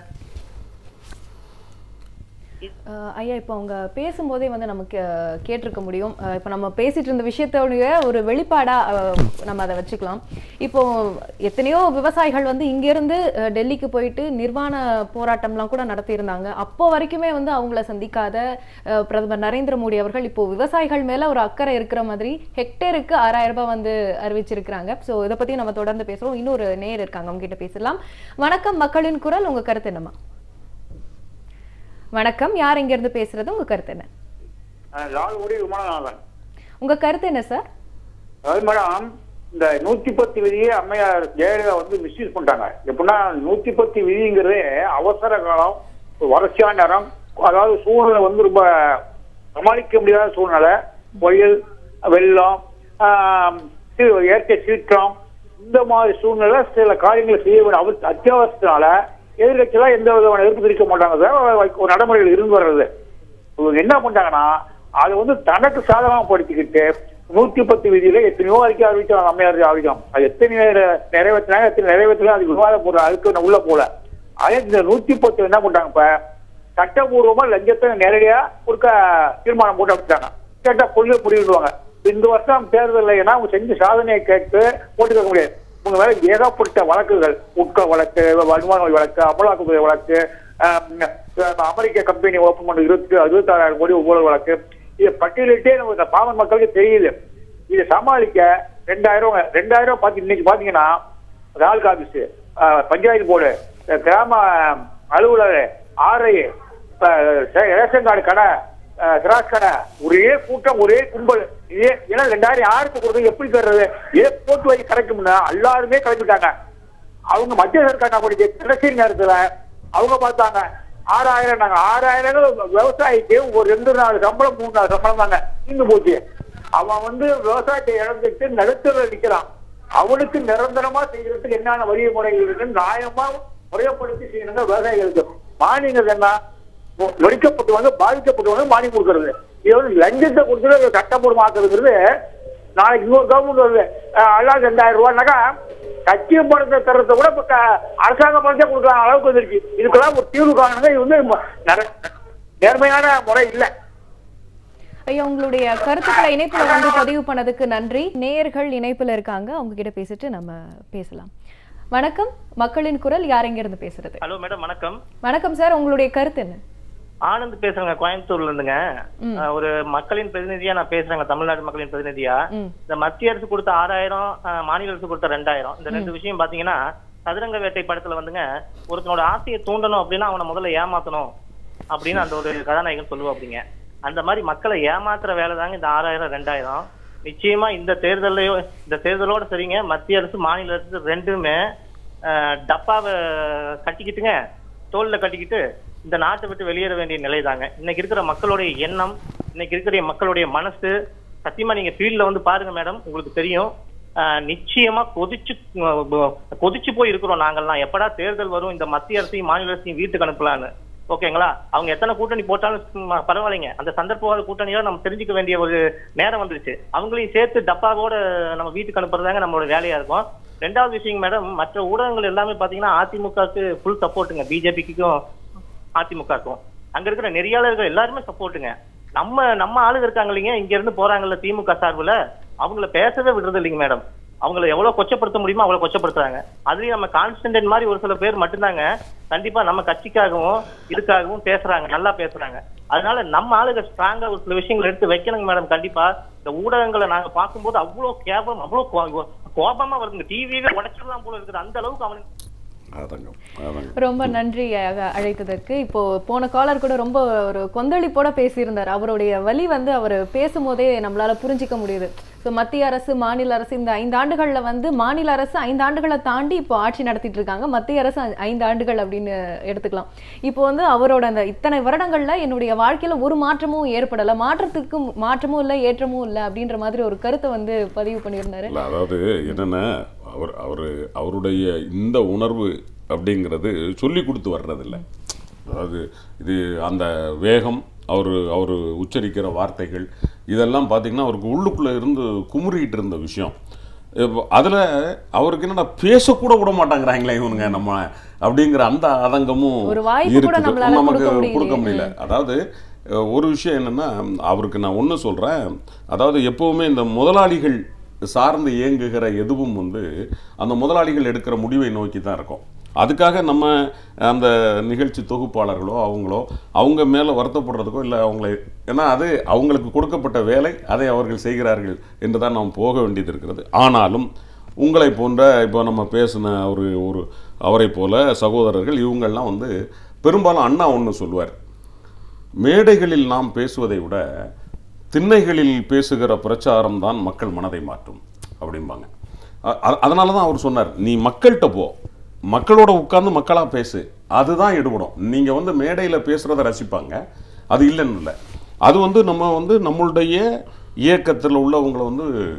ஐயா? இப்போ அவங்க பேசும்போதே வந்து நமக்கு கேட்டிருக்க முடியும். இப்போ நம்ம பேசிட்டு இருந்த விஷயத்தோடைய ஒரு வெளிப்பாடா நம்ம அதை வச்சுக்கலாம். இப்போ எத்தனையோ விவசாயிகள் வந்து இங்கிருந்து டெல்லிக்கு போயிட்டு நிர்வாண போராட்டம்லாம் கூட நடத்தியிருந்தாங்க. அப்போ வரைக்குமே வந்து அவங்கள சந்திக்காத பிரதமர் நரேந்திர மோடி அவர்கள் இப்போ விவசாயிகள் மேல ஒரு அக்கறை இருக்கிற மாதிரி ஹெக்டேருக்கு 6000 ரூபாய் வந்து அறிவிச்சிருக்கிறாங்க. ஸோ இதை பத்தி நம்ம தொடர்ந்து பேசுறோம். இன்னொரு நேயர் இருக்காங்க, அவங்க கிட்ட பேசலாம். வணக்கம், மக்களின் குரல், உங்க கருத்து என்னமா? வணக்கம், யார் இங்க இருந்து பேசுறது? உங்க கருத்து என்ன? உங்க கருத்து என்ன சார்? மேடம், இந்த 110 விதியை அம்மையார் ஜெயலலிதா வந்து மிஸ்யூஸ் பண்ணிட்டாங்க. எப்படின்னா 110 விதிங்கிறதே அவசர காலம், வறட்சியான நேரம், அதாவது சூழ்நிலை வந்து ரொம்ப சமாளிக்க முடியாத சூழ்நிலை, புயல், வெள்ளம், இயற்கை சீற்றம், இந்த மாதிரி சூழ்நிலை சில காரியங்களை செய்ய வேண்டும். அத்தியாவசியத்தினால எதிர்கட்சியெல்லாம் எந்த விதமான எதிர்ப்பு தெரிவிக்க மாட்டாங்க. ஒரு நடைமுறைகள் இருந்து வர்றது. இவங்க என்ன பண்றாங்கன்னா அதை வந்து தனக்கு சாதகமாக படுத்திக்கிட்டு 110 விதியில எத்தனையோ அறிக்கை அறிவிச்சாங்க, அம்மையார் அறிவிக்கும். அது எத்தனை நிறைவேற்றினாங்க, எத்தனை நிறைவேற்றலாம், அதுக்கு விவாதம் போடுற அதுக்கு உள்ள போல. அதே இந்த 110 என்ன பண்றாங்க, இப்ப சட்டபூர்வமா லஞ்சத்தை நேரடியா கொடுக்க தீர்மானம் போட்டு அமைச்சாங்க. கேட்டா கொள்கை புரிவிடுவாங்க. இந்த வருஷம் தேர்தல் இல்லைன்னா அவங்க செஞ்ச சாதனையை கேட்டு போட்டு கேட்க முடியாது. உங்க மேல ஏகப்பட்ட வழக்குகள், உட்கா வழக்கு, வருமான வழக்கு, அமலாக்கத்துறை வழக்கு, அமெரிக்க கம்பெனி ஓபன் பண்ண 26,000 கோடி ஊழல் வழக்கு, இதை பட்டியலிட்டே நம்ம பாமர மக்களுக்கு தெரியுது. இதை சமாளிக்க 2000 பார்த்து இன்னைக்கு பாத்தீங்கன்னா தாலுகா ஆபீஸ், பஞ்சாயத்து போர்டு, கிராம அலுவலர், ஆர்ஐ, ரேஷன் கார்டு கடை, திராட்சை கடை, ஒரே கூட்டம், ஒரே கும்பல். ஏன்னா 2000 யாருக்கு கொடுத்து எப்படி தர்றது? போட்டு வரி கிடைக்கும்னா எல்லாருமே கிளம்பிட்டாங்க. அவங்க மத்திய சர்க்கார் படிச்ச கடைசி நேரத்துல அவங்க பார்த்தாங்க 6000, நாங்க 6000 விவசாயிக்கு ஒரு 2 நாள் சம்பளம் 3 நாள் சம்பளம் தாங்க தீர்ந்து போச்சு. அவன் வந்து விவசாயத்தை இழந்துட்டு நடுத்தர நிக்கிறான். அவனுக்கு நிரந்தரமா செய்யறதுக்கு என்னென்ன வழிய முறைகள் இருக்குன்னு நியாயமா முறையப்படுத்தி செய்யணுங்க. விவசாயிகளுக்கு மானியங்கள் என்ன ஒழிக்கப்பட்டு வந்து பாதிக்கப்பட்டு வந்து மானியம் கொடுக்கறது. இது வந்து லஞ்சத்தை கொடுத்துட்டு சட்டப்பூர்வமாக்குறதுங்கிறது நாளைக்கு இன்னொரு கவர்மெண்ட் வருது, எல்லாம் 2000 ரூபாய்னாக்கா கட்சிய பணத்தை தரத்தை கூட இப்ப அரசாங்க பணத்தை கொடுக்கலாம் அளவுக்கு வந்துருச்சு. இதுக்கெல்லாம் ஒரு தீர்வு காணுங்க. இது வந்து நேர்மையான முறை இல்லை. ஐயா, உங்களுடைய கருத்துக்களை இணைப்புல வந்து பதிவு பண்ணதுக்கு நன்றி. நேயர்கள் இணைப்புல இருக்காங்க, அவங்க கிட்ட பேசிட்டு நம்ம பேசலாம். வணக்கம், மக்களின் குரல். யார் எங்க இருந்து பேசுறது? ஹலோ மேடம், வணக்கம். வணக்கம் சார், உங்களுடைய கருத்து என்ன? ஆனந்த் பேசுறேங்க, கோயம்புத்தூர்ல இருந்துங்க. ஒரு மக்களின் பிரதிநிதியா நான் பேசுறேங்க, தமிழ்நாடு மக்களின் பிரதிநிதியா. இந்த மத்திய அரசு கொடுத்த 6000, மாநில அரசு கொடுத்த 2000, இந்த 2 விஷயம் பாத்தீங்கன்னா சதுரங்க வேட்டை படத்துல வந்துங்க, ஒருத்தனோட ஆசையை தூண்டணும் அப்படின்னா அவனை முதல்ல ஏமாத்தணும் அப்படின்னு அந்த ஒரு கதாநாயகன் சொல்லுவோம். அப்படிங்க அந்த மாதிரி மக்களை ஏமாத்துற வேலை தாங்க இந்த 6000, 2000. நிச்சயமா இந்த தேர்தலோட சரிங்க, மத்திய அரசு மாநில அரசு ரெண்டுமே டப்பாவை கட்டிக்கிட்டுங்க, தோல்ல கட்டிக்கிட்டு இந்த நாட்டை விட்டு வெளியேற வேண்டிய நிலை தாங்க. இன்னைக்கு இருக்கிற மக்களுடைய எண்ணம், இன்னைக்கு இருக்கிற மக்களுடைய மனசு, சத்தியமா நீங்க ஃபீல்ட்ல வந்து பாருங்க மேடம், உங்களுக்கு தெரியும். நிச்சயமா கொதிச்சு போய் இருக்கிறோம் நாங்கள்லாம். எப்படா தேர்தல் வரும், இந்த மத்திய அரசையும் மாநில அரசையும் வீட்டுக்கு அனுப்பலான்னு. ஓகேங்களா? அவங்க எத்தனை கூட்டணி போட்டாலும் பரவாயில்லைங்க, அந்த சந்தர்ப்பவாத கூட்டணியோட நம்ம தெரிஞ்சுக்க வேண்டிய ஒரு நேரம் வந்துருச்சு. அவங்களையும் சேர்த்து டப்பாவோட நம்ம வீட்டுக்கு அனுப்புறதாங்க நம்மளோட வேலையா இருக்கும். 2வது விஷயம் மேடம், மற்ற ஊடகங்கள் எல்லாமே பாத்தீங்கன்னா அதிமுகவுக்கு ஃபுல் சப்போர்ட்டுங்க, பிஜேபிக்கும் அதிமுகக்கும். அங்க இருக்கிற நெறியாளர்கள் எல்லாருமே சப்போர்ட்டுங்க. நம்ம ஆளுங்க இருக்காங்க இல்லைங்க, இங்க இருந்து போறாங்கல்ல திமுக சார்புல, அவங்கள பேசவே விடுறது இல்லைங்க மேடம். அவங்களை எவ்வளவு கொச்சப்படுத்த முடியுமோ அவ்வளவு கொச்சப்படுத்துறாங்க. அதுலயும் நம்ம கான்ஸ்டன்ட் மாதிரி ஒரு சில பேர் மட்டும்தாங்க கண்டிப்பா நம்ம கட்சிக்காகவும் இதுக்காகவும் பேசுறாங்க, நல்லா பேசுறாங்க. அதனால நம்ம ஆளுங்க ஸ்ட்ராங்கா ஒரு சில விஷயங்களை எடுத்து வைக்கணுங்க மேடம். கண்டிப்பா இந்த ஊடகங்களை நாங்க பார்க்கும்போது அவ்வளவு கேவலம், அவ்வளவு கோபமா வருதுங்க. டிவியே உடைச்சிடலாம் போல இருக்குது, அந்த அளவுக்கு அவனுக்கு. ரொம்ப நன்றி அழைத்ததற்கு. இப்போ போன காலர் கூட ரொம்ப ஒரு கொந்தளிப்போட பேசியிருந்தார். அவருடைய வலி வந்து அவர் பேசும்போதே நம்மளால புரிஞ்சிக்க முடியுது. ஸோ மத்திய அரசு, மாநில அரசு இந்த 5 ஆண்டுகள்ல வந்து மாநில அரசு 5 ஆண்டுகளை தாண்டி இப்போ ஆட்சி நடத்திட்டு இருக்காங்க. மத்திய அரசு 5 ஆண்டுகள் அப்படின்னு எடுத்துக்கலாம். இப்போ வந்து அவரோட அந்த இத்தனை வருடங்கள்ல என்னுடைய வாழ்க்கையில ஒரு மாற்றமும் ஏற்படலை, மாற்றத்துக்கு மாற்றமும் இல்லை, ஏற்றமும் இல்லை அப்படின்ற மாதிரி ஒரு கருத்தை வந்து பதிவு பண்ணியிருந்தாரு. அதாவது என்னன்னா, அவருடைய இந்த உணர்வு அப்படிங்கிறது சொல்லி கொடுத்து வர்றதில்லை. அதாவது இது அந்த வேகம், அவர் உச்சரிக்கிற வார்த்தைகள் இதெல்லாம் பார்த்திங்கன்னா அவருக்கு உள்ளுக்குள்ளே இருந்து குமுறிக்கிட்டு இருந்த விஷயம். அதில் அவருக்கு என்னடா பேசக்கூட விட மாட்டாங்கிறாங்களே இவனுங்க நம்ம அப்படிங்கிற அந்த ஆதங்கமும் இருக்குது, நமக்கு கொடுக்க முடியல. அதாவது ஒரு விஷயம் என்னென்னா, அவருக்கு நான் ஒன்று சொல்கிறேன். அதாவது எப்போவுமே இந்த முதலாளிகள் சார்ந்து இயங்குகிற எதுவும் வந்து அந்த முதலாளிகள் எடுக்கிற முடிவை நோக்கி தான் இருக்கும். அதுக்காக நம்ம அந்த நிகழ்ச்சி தொகுப்பாளர்களோ அவங்க மேலே வருத்தப்படுறதுக்கோ இல்லை, ஏன்னா அது அவங்களுக்கு கொடுக்கப்பட்ட வேலை, அதை அவர்கள் செய்கிறார்கள் என்று தான் நாம் போக வேண்டியது இருக்கிறது. ஆனாலும் உங்களை போன்ற இப்போ நம்ம பேசின அவரை போல சகோதரர்கள் இவங்கள்லாம் வந்து பெரும்பாலும் அண்ணா ஒன்று சொல்லுவார், மேடைகளில் நாம் பேசுவதை விட திண்ணைகளில் பேசுகிற பிரச்சாரம் தான் மக்கள் மனதை மாற்றும் அப்படிம்பாங்க. அதனால தான் அவர் சொன்னார், நீ மக்கள்கிட்ட போ, மக்களோட உட்கார்ந்து மக்களாக பேசு, அதுதான் எடுபடும். நீங்கள் வந்து மேடையில் பேசுகிறத ரசிப்பாங்க, அது இல்லைன்னு இல்லை. அது வந்து நம்ம வந்து நம்மளுடைய இயக்கத்தில் உள்ளவங்களை வந்து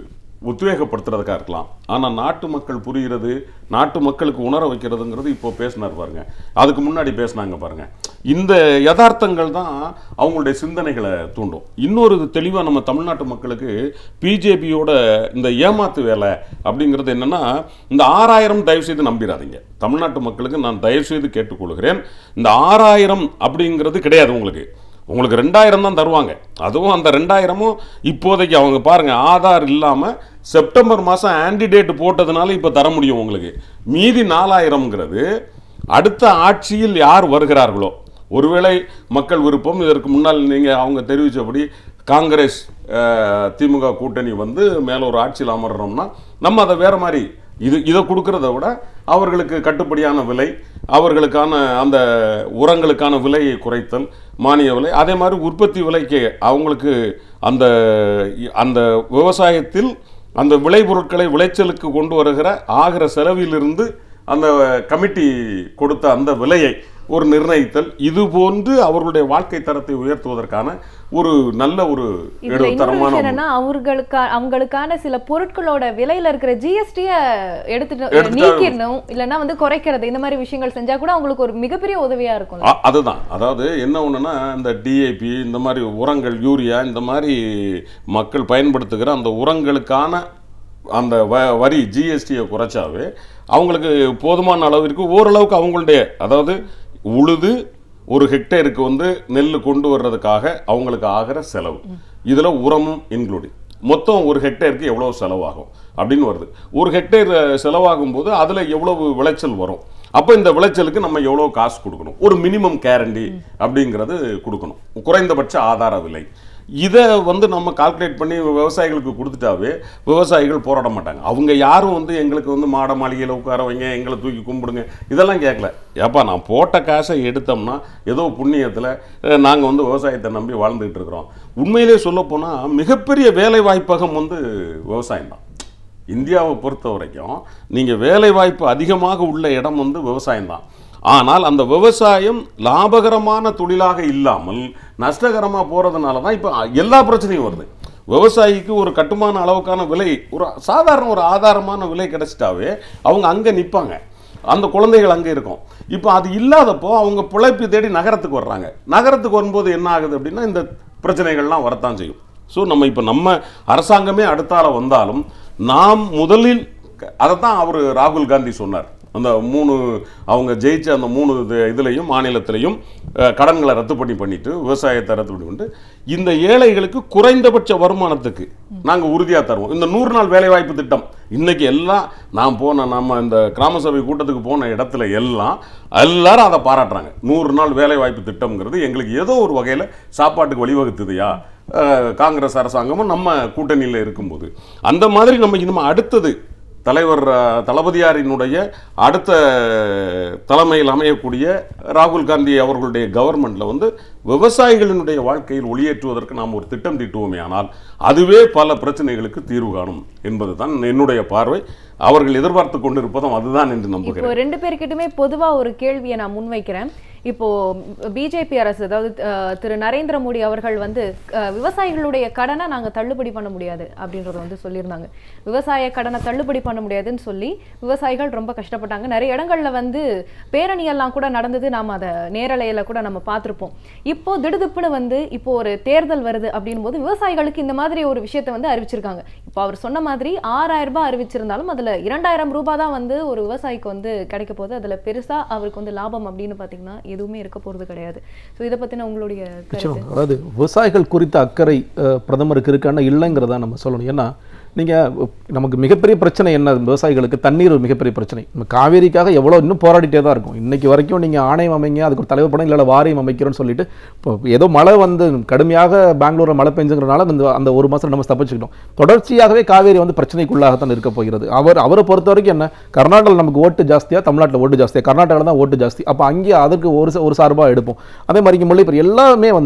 உத்வேகப்படுத்துறதுக்காக இருக்கலாம். ஆனால் நாட்டு மக்கள் புரிகிறது, நாட்டு மக்களுக்கு உணர வைக்கிறதுங்கிறது இப்போ பேசினார் பாருங்க, அதுக்கு முன்னாடி பேசினாங்க பாருங்க. இந்த யதார்த்தங்கள் தான் அவங்களுடைய சிந்தனைகளை தூண்டும். இன்னொரு தெளிவாக நம்ம தமிழ்நாட்டு மக்களுக்கு பிஜேபியோட இந்த ஏமாத்து வேலை அப்படிங்கிறது என்னன்னா, இந்த 6000 தயவுசெய்து நம்பிடாதீங்க. தமிழ்நாட்டு மக்களுக்கு நான் தயவுசெய்து கேட்டுக்கொள்கிறேன், இந்த 6000 அப்படிங்கிறது கிடையாது. உங்களுக்கு 2000 தான் தருவாங்க. அதுவும் அந்த 2000மும் இப்போதைக்கு அவங்க பாருங்க, ஆதார் இல்லாமல் செப்டம்பர் மாதம் ஆன்டிடேட் போட்டதுனால இப்போ தர முடியும் உங்களுக்கு. மீதி 4000ங்கிறது அடுத்த ஆட்சியில் யார் வருகிறார்களோ, ஒருவேளை மக்கள் விருப்பம், இதற்கு முன்னால் நீங்கள் அவங்க தெரிவித்தபடி காங்கிரஸ் திமுக கூட்டணி வந்து மேலே ஒரு ஆட்சியில் அமர்றோம்னா நம்ம அதை வேற மாதிரி இதை கொடுக்கறத விட அவர்களுக்கு கட்டுப்படியான விலை, அவர்களுக்கான அந்த உரங்களுக்கான விலையை குறைத்தல், மானிய விலை, அதே மாதிரி உற்பத்தி விலைக்கு அவங்களுக்கு அந்த அந்த விவசாயத்தில் அந்த விளைபொருட்களை விளைச்சலுக்கு கொண்டு வருகிற ஆகிற செலவிலிருந்து அந்த கமிட்டி கொடுத்த அந்த விலையை ஒரு நிர்ணயித்தல், இது போன்று அவர்களுடைய வாழ்க்கை தரத்தை உயர்த்துவதற்கான ஒரு நல்ல ஒரு தரமான அவங்களுக்கான சில பொருட்களோட விலையில இருக்கிற ஜிஎஸ்டியை எடுத்துட்டு நீக்கிடணும், இல்லைன்னா வந்து குறைக்கிறது, இந்த மாதிரி விஷயங்கள் செஞ்சா கூட அவங்களுக்கு ஒரு மிகப்பெரிய உதவியா இருக்கும். அதுதான், அதாவது என்ன ஒண்ணுன்னா, இந்த டிஏபி, இந்த மாதிரி உரங்கள், யூரியா, இந்த மாதிரி மக்கள் பயன்படுத்துகிற அந்த உரங்களுக்கான அந்த வரி ஜிஎஸ்டியை குறைச்சாவே அவங்களுக்கு போதுமான அளவிற்கு ஓரளவுக்கு அவங்களுடைய, அதாவது உழுது ஒரு ஹெக்டேருக்கு வந்து நெல் கொண்டு வர்றதுக்காக அவங்களுக்கு ஆகிற செலவு, இதில் உரமும் இன்க்ளூடிங், மொத்தம் ஒரு ஹெக்டேருக்கு எவ்வளோ செலவாகும் அப்படின்னு வருது. ஒரு ஹெக்டேர் செலவாகும் போது அதில் எவ்வளவு விளைச்சல் வரும், அப்போ இந்த விளைச்சலுக்கு நம்ம எவ்வளோ காசு கொடுக்கணும், ஒரு மினிமம் கேரண்டி அப்படிங்கிறது கொடுக்கணும், குறைந்தபட்ச ஆதார விலை. இதை வந்து நம்ம கால்குலேட் பண்ணி விவசாயிகளுக்கு கொடுத்துட்டாவே விவசாயிகள் போராட மாட்டாங்க. அவங்க யாரும் வந்து எங்களுக்கு வந்து மாட மாளிகையில் உட்கார வைங்க, எங்களை தூக்கி கும்பிடுங்க, இதெல்லாம் கேட்கல. ஏப்பா நான் போட்ட காசை எடுத்தோம்னா ஏதோ புண்ணியத்தில் நாங்கள் வந்து விவசாயத்தை நம்பி வாழ்ந்துகிட்டு இருக்கிறோம். உண்மையிலே சொல்லப்போனால் மிகப்பெரிய வேலை வாய்ப்பகம் வந்து விவசாயம் தான். இந்தியாவை பொறுத்த வரைக்கும் நீங்கள் வேலை வாய்ப்பு அதிகமாக உள்ள இடம் வந்து விவசாயம்தான். ஆனால் அந்த விவசாயம் லாபகரமான தொழிலாக இல்லாமல் நஷ்டகரமாக போகிறதுனால தான் இப்போ எல்லா பிரச்சனையும் வருது. விவசாயிக்கு ஒரு கட்டுமான அளவுக்கான விலை, ஒரு சாதாரண ஒரு ஆதாரமான விலை கிடைச்சிட்டாவே அவங்க அங்கே நிற்பாங்க, அந்த குழந்தைகள் அங்கே இருக்கும். இப்போ அது இல்லாதப்போ அவங்க பிழைப்பு தேடி நகரத்துக்கு வர்றாங்க. நகரத்துக்கு வரும்போது என்ன ஆகுது அப்படின்னா இந்த பிரச்சனைகள்லாம் வரத்தான் செய்யும். ஸோ நம்ம அரசாங்கமே அடுத்தால வந்தாலும் நாம் முதலில் அதை தான் அவர் ராகுல் காந்தி சொன்னார். அந்த அவங்க ஜெயிச்ச அந்த 3 இதுலையும் மாநிலத்திலையும் கடன்களை ரத்து பண்ணிட்டு விவசாயத்தை ரத்து பண்ணிட்டு இந்த ஏழைகளுக்கு குறைந்தபட்ச வருமானத்துக்கு நாங்கள் உறுதியாக தருவோம். இந்த 100 நாள் வேலைவாய்ப்பு திட்டம் இன்னைக்கு எல்லாம் நம்ம இந்த கிராம சபை கூட்டத்துக்கு போன இடத்துல எல்லாரும் அதை பாராட்டுறாங்க. 100 நாள் வேலைவாய்ப்பு திட்டம்ங்கிறது எங்களுக்கு ஏதோ ஒரு வகையில் சாப்பாட்டுக்கு வழிவகுத்துதையா காங்கிரஸ் அரசாங்கமும் நம்ம கூட்டணியில் இருக்கும்போது அந்த மாதிரி நம்ம இனிமே அடுத்தது தலைவர் தளபதியாரினுடைய அடுத்த தலைமையில் அமையக்கூடிய ராகுல் காந்தி அவர்களுடைய கவர்மெண்ட்ல வந்து விவசாயிகளினுடைய வாழ்க்கையில் ஒளியேற்றுவதற்கு நாம் ஒரு திட்டம் தீட்டுவோமே, ஆனால் அதுவே பல பிரச்சனைகளுக்கு தீர்வு காணும் என்பதுதான் என்னுடைய பார்வை. அவர்கள் எதிர்பார்த்து கொண்டிருப்பதும் அதுதான் என்று நம்புகிறேன். இப்போ 2 பேர்கிட்டயுமே பொதுவா ஒரு கேள்வியை நான் முன்வைக்கிறேன். இப்போ பிஜேபி அரசு, அதாவது திரு நரேந்திர மோடி அவர்கள் வந்து விவசாயிகளுடைய கடனை நாங்க தள்ளுபடி பண்ண முடியாது அப்படின்றத வந்து சொல்லியிருந்தாங்க. விவசாய கடனை தள்ளுபடி பண்ண முடியாதுன்னு சொல்லி விவசாயிகள் ரொம்ப கஷ்டப்பட்டாங்க. நிறைய இடங்கள்ல வந்து பேரணியெல்லாம் கூட நடந்தது, நாம அதை நேரலையில கூட நம்ம பார்த்திருப்போம். இப்போ திடுதிப்புன்னு வந்து இப்போ ஒரு தேர்தல் வருது அப்படின் போது விவசாயிகளுக்கு இந்த மாதிரி ஒரு விஷயத்தை வந்து அறிவிச்சிருக்காங்க. இப்போ அவர் சொன்ன மாதிரி 6000 ரூபாய் அறிவிச்சிருந்தாலும் அதுல 2000 ரூபாய் தான் வந்து ஒரு விவசாயிக்கு வந்து கிடைக்க போகுது. அதுல பெருசா அவருக்கு வந்து லாபம் அப்படின்னு பாத்தீங்கன்னா எதுவுமே இருக்க போறது கிடையாது. ஸோ இதை பத்தின உங்களுடைய கருத்து? அதாவது விவசாயிகள் குறித்த அக்கறை பிரதமருக்கு இருக்கான இல்லைங்கிறதா நம்ம சொல்லணும். ஏன்னா நமக்கு மிகப்பெரிய பிரச்சனை என்ன, விவசாயிகளுக்கு தண்ணீர் ஒரு மிகப்பெரிய பிரச்சனை. நம்ம காவேரிக்காக எவ்வளோ இன்னும் போராடிட்டே தான் இருக்கும். இன்னைக்கு வரைக்கும் நீங்கள் ஆணையம் அமைங்க, அதுக்கு ஒரு தலைவர் படம் இல்லை வாரியம் அமைக்கிறோன்னு சொல்லிட்டு இப்போ ஏதோ மழை வந்து கடுமையாக பெங்களூரில் மழை பெஞ்சுங்கிறனால அந்த ஒரு மாதம் நம்ம தப்பிச்சுக்கிட்டோம். தொடர்ச்சியாகவே காவேரி வந்து பிரச்சனைக்குள்ளாகத்தான் இருக்க போகிறது. அவரை பொறுத்த வரைக்கும் என்ன, கர்நாடகாவில் நமக்கு ஓட்டு ஜாஸ்தியாக, தமிழ்நாட்டில் ஓட்டு ஜாஸ்தியாக, கர்நாடகாவில் தான் ஓட்டு ஜாஸ்தி. அப்போ அங்கே அதற்கு ஒரு சார்பாக எடுப்போம். அதே மாதிரி முல்லைப்பெரிய எல்லாமே வந்து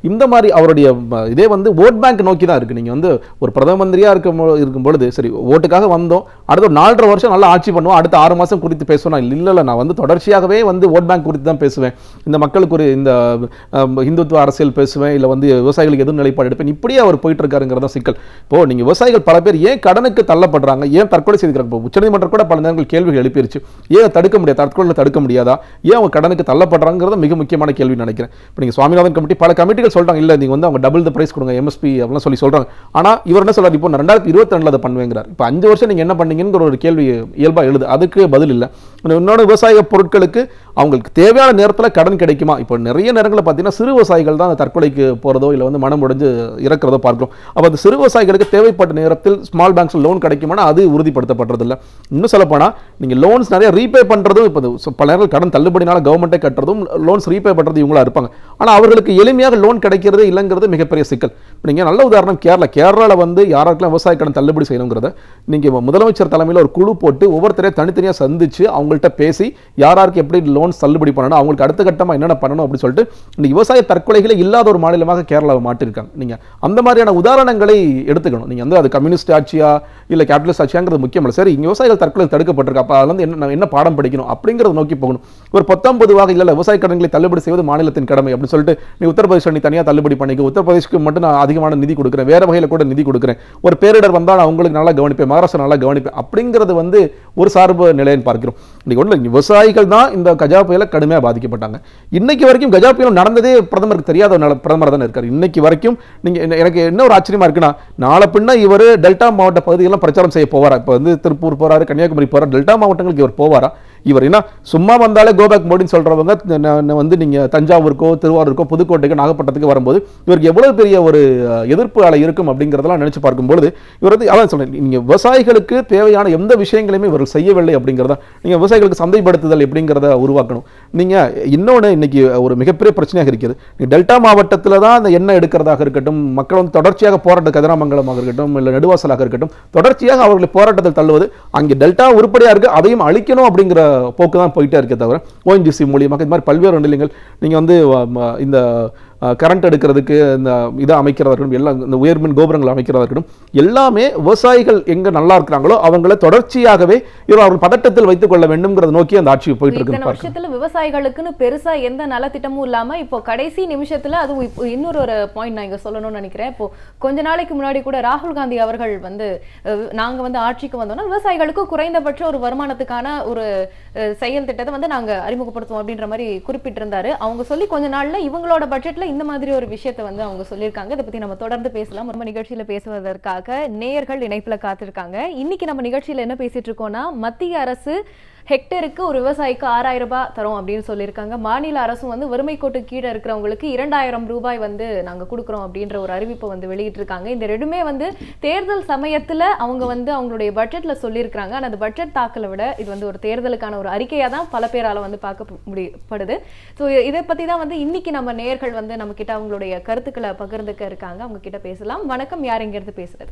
இந்த மாதிரி அவருடைய இதே வந்து ஓட் பேங்க் நோக்கி தான் இருக்கு. நீங்க வந்து ஒரு பிரதம மந்திரியா இருக்கும் பொழுது சரி ஓட்டுக்காக வந்தோம், அடுத்த 4.5 வருஷம் நல்லா ஆட்சி பண்ணுவோம், அடுத்த 6 மாசம் குறித்து பேசுவோம். இல்ல நான் வந்து தொடர்ச்சியாகவே வந்து ஓட் பேங்க் குறித்து தான் பேசுவேன், இந்த மக்களுக்கு ஒரு இந்த இந்துத்துவ அரசியல் பேசுவேன், இல்ல வந்து விவசாயிகளுக்கு எதிர் நிலைப்பாடு எடுப்பேன், இப்படியே அவர் போயிட்டு இருக்காருங்கிறதா சிக்கல். இப்போ நீங்க விவசாயிகள் பல பேர் ஏன் கடனுக்கு தள்ளப்படுறாங்க, ஏன் தற்கொலை செய்திருக்காங்க? உச்சநீதிமன்றம் கூட பல நேரங்கள் கேள்விகள் எழுப்பிருச்சு. ஏன் தடுக்க முடியாது, தற்கொலை தடுக்க முடியாதா, ஏன் அவங்க கடனுக்கு தள்ளப்படுறாங்கிறத மிக முக்கியமான கேள்வி நினைக்கிறேன். இப்போ நீங்க சுவாமிநாதன் கமிட்டி பல கமிட்டிகள் சொல்றாங்க, இல்ல நீங்க வந்து அவங்க டபுள் த பிரைஸ் கொடுங்க எம்எஸ்பி அப்படிலாம் சொல்றாங்க. ஆனா இவர் என்ன சொல்றாரு, இப்போ 2022 அதை பண்ணுவேங்கிறார். இப்போ 5 வருஷம் நீங்க என்ன பண்ணீங்கங்கிற ஒரு கேள்வி இயல்பா எழுது, அதுக்கு பதில் இல்லை. இன்னொரு விவசாய பொருட்களுக்கு அவங்களுக்கு தேவையான நேரத்தில் கடன் கிடைக்குமா? இப்போ நிறைய நேரங்களில் பார்த்தீங்கன்னா சிறு விவசாயிகள் தான் தற்கொலைக்கு போகிறதோ இல்லை வந்து மனம் உடைஞ்சு இறக்கிறதோ பார்க்கிறோம். அப்போ அந்த சிறு விவசாயிகளுக்கு தேவைப்பட்ட நேரத்தில் ஸ்மால் பேங்க்ஸ் லோன் கிடைக்குமானா அது உறுதிப்படுத்தப்படுறதில்லை. இன்னும் சொல்லப்போனால் நீங்கள் லோன்ஸ் நிறைய ரீபே பண்ணுறதும் இப்போ பல நேரங்கள் கடன் தள்ளுபடினால கவர்மெண்ட்டே கட்டுறதும் லோன்ஸ் ரீபே பண்ணுறது இவங்களா இருப்பாங்க. ஆனால் அவர்களுக்கு எளிமையாக லோன் கிடைக்கிறதே இல்லைங்கிறது மிகப்பெரிய சிக்கல். நீங்கள் நல்ல உதாரணம் கேரளாவில் வந்து யாருக்கெல்லாம் விவசாய கடன் தள்ளுபடி செய்யணுங்கிறத நீங்கள் முதலமைச்சர் தலைமையில் ஒரு குழு போட்டு ஒவ்வொருத்தரையும் தனித்தனியாக சந்திச்சு அவங்கள்ட்ட பேசி யாருக்கு எப்படி லோன்ஸ் தள்ளுபடி பண்ணணும், அவங்களுக்கு அடுத்த கட்டமாக என்னென்ன பண்ணணும் அப்படின்னு சொல்லிட்டு இன்னைக்கு விவசாய தற்கொலைகளே இல்லாத ஒரு மாநிலமாக கேரளாவை மாற்றிருக்காங்க. நீங்கள் அந்த மாதிரியான உதாரணங்களை எடுத்துக்கணும். நீங்கள் வந்து அது கம்யூனிஸ்ட் ஆட்சியா இல்லை கேபிட்டலிஸ்ட் ஆட்சியாங்கிறது முக்கியம் இல்லை. சரி, இங்கே விவசாயிகள் தற்கொலை தடுக்கப்பட்டிருக்கு, அப்போ அதுல இருந்து என்ன பாடம் படிக்கணும் அப்படிங்கிறத நோக்கி போகணும். ஒரு 19 இல்லை விவசாய கடன்களை தள்ளுபடி செய்வது மாநிலத்தின் கடமை அப்படின்னு சொல்லிட்டு நீ உத்தரப்பிரதேச நீ தனியாக தள்ளுபடி பண்ணிக்க, உத்தரப்பிரதேசுக்கு மட்டும் நான் அதிகமான நிதி கொடுக்குறேன், வேற வகையில் கூட நிதி கொடுக்குறேன், ஒரு பேரிடர் வந்தால் நான் உங்களுக்கு நல்லா கவனிப்பேன், மகாராஷ்டிரா நல்லா கவனிப்பேன் அப்படிங்கிறது வந்து ஒரு சார்பு நிலைன்னு பார்க்கிறோம். இன்னைக்கு ஒன்றும் விவசாயிகள் தான் இந்த கஜா புயல கடுமையாக பாதிக்கப்பட்டாங்க. இன்னைக்கு வரைக்கும் கஜா புயல் நடந்ததே பிரதமருக்கு தெரியாத பிரதமர் தானே இருக்காரு இன்னைக்கு வரைக்கும். நீங்க எனக்கு என்ன ஒரு ஆச்சரியமா இருக்குன்னா, நாளை பின்ன இவர் டெல்டா மாவட்ட பகுதியெல்லாம் பிரச்சாரம் செய்ய போவாரா? இப்போ வந்து திருப்பூர் போறாரு, கன்னியாகுமரி போறாரு, டெல்டா மாவட்டங்களுக்கு இவர் போவாரா? இவர் என்ன சும்மா வந்தாலே கோபேக் மோடின்னு சொல்றவங்க வந்து நீங்க தஞ்சாவூருக்கோ திருவாரூருக்கோ புதுக்கோட்டைக்கோ நாகப்பட்டினத்துக்கு வரும்போது இவருக்கு எவ்வளவு பெரிய ஒரு எதிர்ப்பு அலை இருக்கும் அப்படிங்கிறதெல்லாம் நினைச்சு பார்க்கும்போது இவர் வந்து அதான் சொல்றேன், நீங்க விவசாயிகளுக்கு தேவையான எந்த விஷயங்களையுமே இவர்கள் செய்யவில்லை அப்படிங்கிறத. நீங்க விவசாயிகளுக்கு சந்தைப்படுத்துதல் எப்படிங்கிறத உருவாக்கணும். நீங்க இன்னொன்று இன்னைக்கு ஒரு மிகப்பெரிய பிரச்சனையாக இருக்கிறது, டெல்டா மாவட்டத்தில் தான் அந்த எண்ணெய் எடுக்கிறதாக இருக்கட்டும், மக்கள் வந்து தொடர்ச்சியாக போராட்ட கதிராமங்கலமாக இருக்கட்டும் இல்லை நெடுவாசலாக இருக்கட்டும் தொடர்ச்சியாக அவர்களை போராட்டத்தில் தள்ளுவது, அங்கே டெல்டா உருப்படியாக இருக்கு அதையும் அழிக்கணும் அப்படிங்கிற போக்கு தான் போயிட்டே இருக்கே தவிர ஓஎன்ஜிசி மூலியமாக இது மாதிரி பல்வேறு நிலையங்கள் நீங்கள் வந்து இந்த கரண்ட் எடுக்கிறதுக்கு இந்த இதை அமைக்கிறதா இருக்கட்டும், எல்லாம் இந்த உயர்மின் கோபுரங்கள் அமைக்கிறதா இருக்கட்டும், எல்லாமே விவசாயிகள் எங்க நல்லா இருக்கிறாங்களோ அவங்களை தொடர்ச்சியாகவே அவர்கள் பதட்டத்தில் வைத்துக் கொள்ள வேண்டும்ங்கிறத நோக்கி அந்த ஆட்சி போயிட்டு இருக்கு. வருஷத்துல விவசாயிகளுக்குன்னு பெருசா எந்த நலத்திட்டமும் இல்லாம இப்போ கடைசி நிமிஷத்துல அது இன்னொரு ஒரு பாயிண்ட் நான் இங்க சொல்லணும்னு நினைக்கிறேன். இப்போ கொஞ்ச நாளைக்கு முன்னாடி கூட ராகுல் காந்தி அவர்கள் வந்து நாங்க வந்து ஆட்சிக்கு வந்தோம்னா விவசாயிகளுக்கு குறைந்தபட்ச ஒரு வருமானத்துக்கான ஒரு செயல் திட்டத்தை வந்து நாங்க அறிமுகப்படுத்துவோம் அப்படின்ற மாதிரி குறிப்பிட்டிருந்தாரு. அவங்க சொல்லி கொஞ்ச நாள்ல இவங்களோட பட்ஜெட்ல இந்த மாதிரி ஒரு விஷயத்தை வந்து அவங்க சொல்லியிருக்காங்க. இதை பத்தி நம்ம தொடர்ந்து பேசலாம். நம்ம நிகழ்ச்சியில பேசுவதற்காக நேயர்கள் இணைப்புல காத்திருக்காங்க. இன்னைக்கு நம்ம நிகழ்ச்சியில என்ன பேசிட்டு இருக்கோம்னா, மத்திய அரசு ஹெக்டருக்கு ஒரு விவசாயிக்கு 6000 ரூபாய் தரும் அப்படின்னு சொல்லியிருக்காங்க. மாநில அரசும் வந்து வறுமை கோட்டு கீழே இருக்கிறவங்களுக்கு 2000 ரூபாய் வந்து நாங்க கொடுக்குறோம் அப்படின்ற ஒரு அறிவிப்பை வந்து வெளியிட்டிருக்காங்க. இந்த ரெண்டுமே வந்து தேர்தல் சமயத்துல அவங்க வந்து அவங்களுடைய பட்ஜெட்ல சொல்லியிருக்காங்க. ஆனா அந்த பட்ஜெட் தாக்கலை விட இது வந்து ஒரு தேர்தலுக்கான ஒரு அறிக்கையா தான் பல பேரால வந்து பார்க்க முடியப்படுது. ஸோ இதை பத்தி தான் வந்து இன்னைக்கு நம்ம நேயர்கள் வந்து நம்ம கிட்ட அவங்களுடைய கருத்துக்களை பகிர்ந்துக்க இருக்காங்க. அவங்க கிட்ட பேசலாம். வணக்கம், யார் எங்க இருந்து பேசுறது?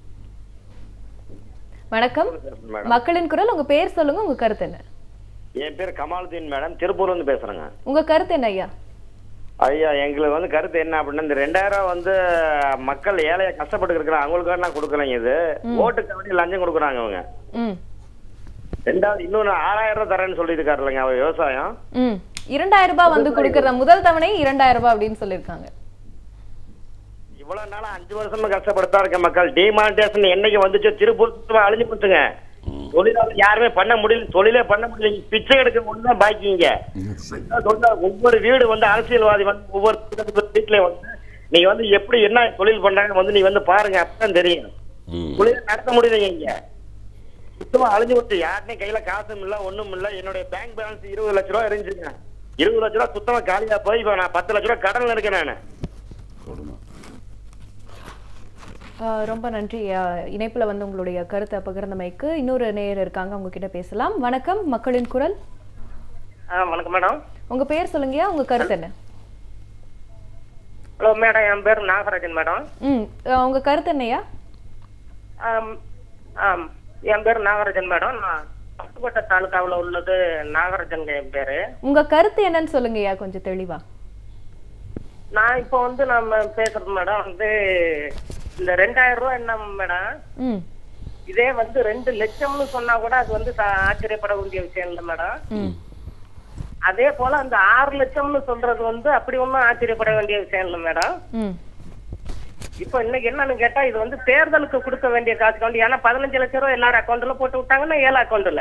வணக்கம், மக்களின் குரல். உங்க பேர் சொல்லுங்க, உங்க கருத்து என்ன? என் பேர் கமாலுதீன் மேடம், திருப்பூர்ல இருந்து பேசுறேங்க. உங்க கருத்து என்ன ஐயா? ஐயா, எங்களுக்கு வந்து கருத்து என்ன அப்படின்னா, இந்த 2000 வந்து மக்கள் ஏழைய கஷ்டப்பட்டு இருக்கிறாங்க, அவங்களுக்கு நான் கொடுக்கலைங்க. இது ஓட்டுக்கு வேண்டி லஞ்சம் கொடுக்குறாங்க அவங்க. ரெண்டாவது இன்னொன்னு 6000 தரேன்னு சொல்லியிருக்காரு இல்லைங்க அவர் விவசாயம். 2000 ரூபாய் வந்து கொடுக்கறத முதல் தவணை 2000 ரூபாய் அப்படின்னு சொல்லியிருக்காங்க. இவ்வளவு நாளா 5 வருஷமா கஷ்டப்படுத்தா இருக்க மக்கள். டிமானிட்டேஷன் என்னைக்கு வந்துச்சு, திருப்பூர் அழிஞ்சு போச்சுங்க. தொழிலாளர் யாருமே பண்ண முடியல, தொழிலே பண்ண முடியல. பிச்சை எடுக்க ஒண்ணுதான் பாக்கிங்க. ஒவ்வொரு வீடு வந்து அரசியல்வாதி வந்து ஒவ்வொரு வீட்டுல வந்து நீங்க வந்து எப்படி என்ன தொழில் பண்றாங்க வந்து நீ வந்து பாருங்க, அப்பதான் தெரியும். தொழில நடத்த முடியலைங்க. இங்க சுத்தமா அழிஞ்சு போச்சு. யாருமே கையில காசும் இல்ல, ஒண்ணும் இல்ல. என்னுடைய பேங்க் பேலன்ஸ் 20 லட்ச ரூபாய் இருந்துச்சுங்க. 20 லட்ச ரூபாய் சுத்தமா காலியா போய் இப்ப நான் 10 லட்ச ரூபாய் கடன்ல இருக்கேன் நானு. ரொம்ப நன்றி. இணைப்புல வந்து உங்களுடைய கருத்தை பகிர்ந்தமைக்கு. இன்னொரு நேயர் இருக்காங்க, அவங்க கிட்ட பேசலாம். வணக்கம், மக்களின் குரல். வணக்கம் மேடம். உங்க பேர் சொல்லுங்க, உங்க கருத்து என்ன? ஹலோ மேடம், என் பேர் நாகராஜன் மேடம். உங்க கருத்து என்னையா? என் பேர் நாகராஜன் மேடம். நான் பட்டுக்கோட்டை தாலுகாவில் உள்ளது நாகராஜன் என் பேரு. உங்க கருத்து என்னன்னு சொல்லுங்கய்யா கொஞ்சம் தெளிவா. நான் இப்போ வந்து நம்ம பேசுறது மேடம் வந்து இந்த 2000 ரூபாய் என்ன மேடம், ம் இதே வந்து 2 லட்சம்னு சொன்னா கூட அது வந்து ஆச்சரியப்பட வேண்டிய விஷயம் இல்லை மேடம். அதே போல அந்த 6 லட்சம்னு சொல்றது வந்து அப்படி ஒன்றும் ஆச்சரியப்பட வேண்டிய விஷயம் இல்லை மேடம். ம் இப்ப இன்னைக்கு என்னன்னு கேட்டா இது வந்து தேர்தலுக்கு கொடுக்க வேண்டிய காசு வந்து, ஏன்னா 15 லட்சம் ரூபாய் எல்லாரும் அக்கௌண்ட்ல போட்டு விட்டாங்கன்னா 7 அக்கௌண்ட்ல.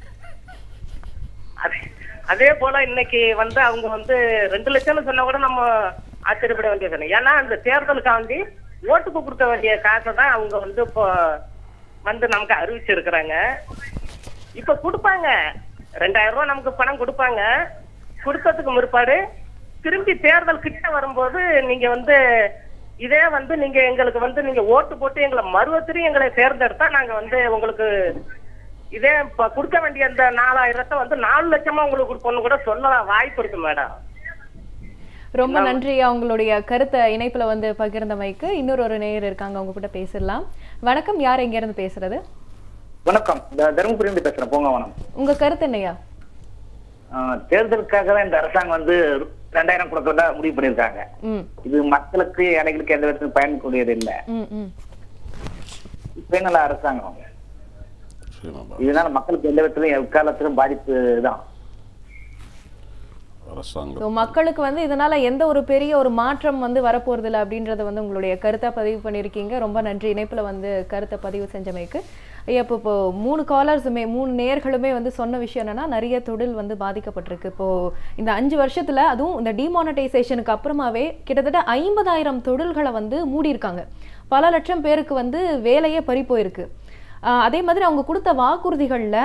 அதே போல இன்னைக்கு வந்து அவங்க வந்து 2 லட்சம்னு சொன்னா கூட நம்ம ஆச்சரியப்பட வேண்டிய விஷயம். ஏன்னா அந்த தேர்தலுக்காண்டி ஓட்டுக்கு கொடுக்க வேண்டிய காசை தான் அவங்க வந்து இப்போ வந்து நமக்கு அறிவிச்சிருக்கிறாங்க. இப்ப கொடுப்பாங்க 2000 ரூபாய் நமக்கு பணம் கொடுப்பாங்க. கொடுத்ததுக்கு முற்பாடு திரும்பி தேர்தல் கிட்ட வரும்போது நீங்க வந்து இதே வந்து நீங்க எங்களுக்கு வந்து நீங்க ஓட்டு போட்டு எங்களை மறுவத்திரி எங்களை தேர்ந்தெடுத்தா நாங்க வந்து உங்களுக்கு இதே இப்ப கொடுக்க வேண்டிய இந்த 4000 வந்து 4 லட்சமா உங்களுக்கு கொடுப்போம்னு கூட சொல்லலாம், வாய்ப்பு இருக்கு மேடம். ரொம்ப நன்றி அவங்களுடைய கருத்தை இணைப்புல வந்து பகிர்ந்தமைக்கு. இன்னொரு நேயர் இருக்காங்க, அவங்க கிட்ட பேசிடலாம். வணக்கம், யார் எங்க இருந்து பேசுறது? வணக்கம், தருமபுரி இருந்து பேசுறேன். போங்க. உங்க கருத்து என்னையா? தேர்தலுக்காக தான் இந்த அரசாங்கம் வந்து 2000 கொடுக்கறதா முடிவு பண்ணிருக்காங்க. இது மக்களுக்கு ஏழைகளுக்கு எந்த விதத்துக்கும் பயன்படுவது இல்லை. சுயநல அரசாங்கம், இதனால மக்களுக்கு எந்த விதத்திலும் எக்காலத்திலும் பாதிப்பு தான். மக்களுக்கு வந்து இதனால எந்த ஒரு பெரிய ஒரு மாற்றம் வந்து வரப்போறது இல்லை அப்படின்றத வந்து உங்களுடைய கருத்தை பதிவு பண்ணியிருக்கீங்க. ரொம்ப நன்றி இணைப்புல வந்து கருத்தை பதிவு செஞ்சமைக்கு. இப்போ 3 காலர்ஸுமே 3 நேயர்களுமே வந்து சொன்ன விஷயம் என்னன்னா, நிறைய தொழில் வந்து பாதிக்கப்பட்டிருக்கு. இப்போ இந்த 5 வருஷத்துல, அதுவும் இந்த டிமானிட்டைசேஷனுக்கு அப்புறமாவே கிட்டத்தட்ட 50,000 தொழில்களை வந்து மூடியிருக்காங்க. பல லட்சம் பேருக்கு வந்து வேலையே பறி போயிருக்கு. அதே மாதிரி அவங்க கொடுத்த வாக்குறுதிகள்ல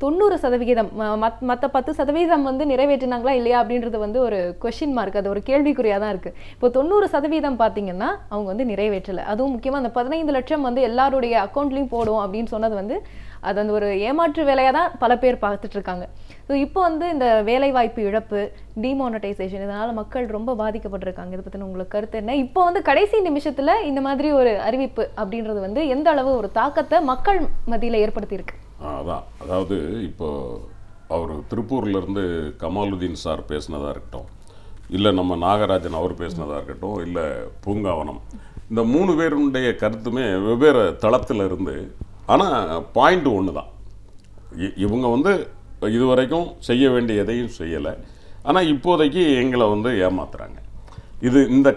90% மற்ற 10% வந்து நிறைவேற்றினாங்களா இல்லையா அப்படின்றது வந்து ஒரு கொஸ்டின் மார்க், அது ஒரு கேள்விக்குறியா தான் இருக்கு. இப்போ 90% பார்த்தீங்கன்னா அவங்க வந்து நிறைவேற்றலை. அதுவும் முக்கியமாக அந்த 15 லட்சம் வந்து எல்லாருடைய அக்கௌண்ட்லையும் போடும் அப்படின்னு சொன்னது வந்து அது வந்து ஒரு ஏமாற்று வேலையாக தான் பல பேர் பார்த்துட்டு இருக்காங்க. ஸோ இப்போ வந்து இந்த வேலைவாய்ப்பு இழப்பு, டிமானிட்டைசேஷன், இதனால மக்கள் ரொம்ப பாதிக்கப்பட்டிருக்காங்க. இதை பற்றின உங்களுக்கு கருத்து என்ன? இப்போ வந்து கடைசி நிமிஷத்துல இந்த மாதிரி ஒரு அறிவிப்பு அப்படின்றது வந்து எந்த அளவு ஒரு தாக்கத்தை மக்கள் மத்தியில் ஏற்படுத்தியிருக்கு? அதாவது இப்போ அவர் திருப்பூர்லேருந்து கமாலுதீன் சார் பேசினதாக இருக்கட்டும், இல்லை நம்ம நாகராஜன் அவர் பேசினதாக இருக்கட்டும், இல்லை பூங்காவனம், இந்த 3 பேருடைய கருத்துமே வெவ்வேறு தளத்தில் இருந்து, ஆனால் பாயிண்ட் ஒன்று தான். இவங்க வந்து இதுவரைக்கும் செய்ய வேண்டிய எதையும் செய்யலை, ஆனால் இப்போதைக்கு எங்களை வந்து ஏமாத்துறாங்க. இந்த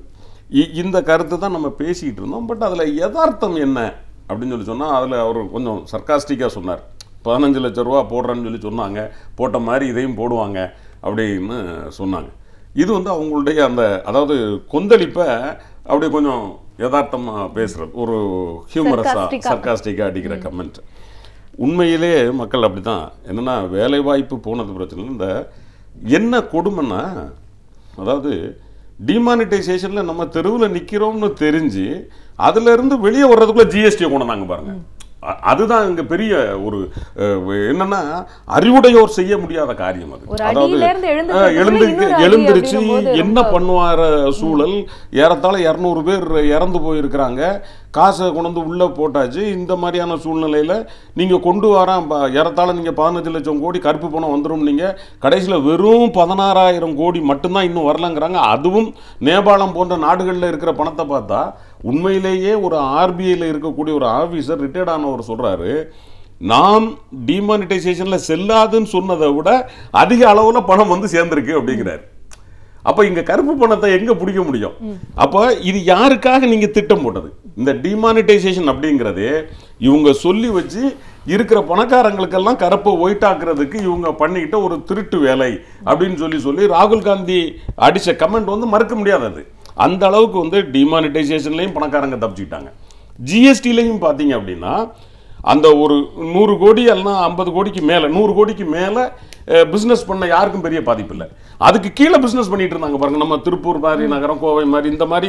கருத்து தான் நம்ம பேசிக்கிட்டு இருந்தோம். பட் அதில் யதார்த்தம் என்ன அப்படின்னு சொல்லி சொன்னால், அதில் அவர் கொஞ்சம் சர்க்காஸ்டிக்காக சொன்னார். 15 லட்சம் ரூபா போடுறேன்னு சொல்லி சொன்னாங்க, போட்ட மாதிரி இதையும் போடுவாங்க அப்படின்னு சொன்னாங்க. இது வந்து அவங்களுடைய அந்த அதாவது கொந்தளிப்பை அப்படி கொஞ்சம் யதார்த்தமாக பேசுகிறது, ஒரு ஹியூமரஸாக சர்க்காஸ்டிக்காக அடிக்கிற கமெண்ட். உண்மையிலே மக்கள் அப்படி தான். என்னென்னா, வேலைவாய்ப்பு போனது பிரச்சனை. இந்த என்ன கொடுமைன்னா, அதாவது டிமானிட்டைசேஷனில் நம்ம தெருவில் நிற்கிறோம்னு தெரிஞ்சு அதுலேருந்து வெளியே வர்றதுக்குள்ளே ஜிஎஸ்டியை கொண்டு வந்தாங்க பாருங்கள். அதுதான் இங்கே பெரிய ஒரு என்னன்னா, அறிவுடையோர் செய்ய முடியாத காரியம் அது. அதாவது எழுந்திருச்சு என்ன பண்ணுவார சூழல். ஏறத்தாழ 200 பேர் இறந்து போயிருக்கிறாங்க. காசை கொண்டு வந்து உள்ளே போட்டாச்சு. இந்த மாதிரியான சூழ்நிலையில் நீங்கள் கொண்டு வரான் ஏறத்தாழ நீங்கள் 15 லட்சம் கோடி கருப்பு பணம் வந்துடும். நீங்கள் கடைசியில் வெறும் 16,000 கோடி மட்டும்தான் இன்னும் வரலங்கிறாங்க. அதுவும் நேபாளம் போன்ற நாடுகளில் இருக்கிற பணத்தை பார்த்தா உண்மையிலேயே ஒரு ஆர்பிஐயில் இருக்கக்கூடிய ஒரு ஆஃபீஸர் ரிட்டையர்ட் ஆனவர் சொல்கிறாரு, நாம் டிமானிட்டைசேஷனில் செல்லாதுன்னு சொன்னதை விட அதிக அளவில் பணம் வந்து சேர்ந்துருக்கு அப்படிங்கிறார். அப்போ இங்கே கருப்பு பணத்தை எங்கே பிடிக்க முடியும்? அப்போ இது யாருக்காக நீங்கள் திட்டம் போட்டது? இந்த டிமானிட்டைசேஷன் அப்படிங்கிறது இவங்க சொல்லி வச்சு இருக்கிற பணக்காரங்களுக்கெல்லாம் கருப்பை ஒயிட்டாக்குறதுக்கு இவங்க பண்ணிக்கிட்ட ஒரு திருட்டு வேலை அப்படின்னு சொல்லி ராகுல் காந்தி அடித்த கமெண்ட் வந்து மறுக்க முடியாதது. அந்த அளவுக்கு வந்து டிமானிட்டைசேஷன்லையும் பணக்காரங்க தப்பிச்சுக்கிட்டாங்க. ஜிஎஸ்டிலையும் பார்த்தீங்க அப்படின்னா அந்த ஒரு 100 கோடி எல்லாம் 50 கோடிக்கு மேலே 100 கோடிக்கு மேலே பிஸ்னஸ் பண்ண யாருக்கும் பெரிய பாதிப்பு இல்லை. அதுக்கு கீழே பிஸ்னஸ் பண்ணிட்டு இருந்தாங்க பாருங்க. நம்ம திருப்பூர் மாதிரி நகரம், கோவை மாதிரி இந்த மாதிரி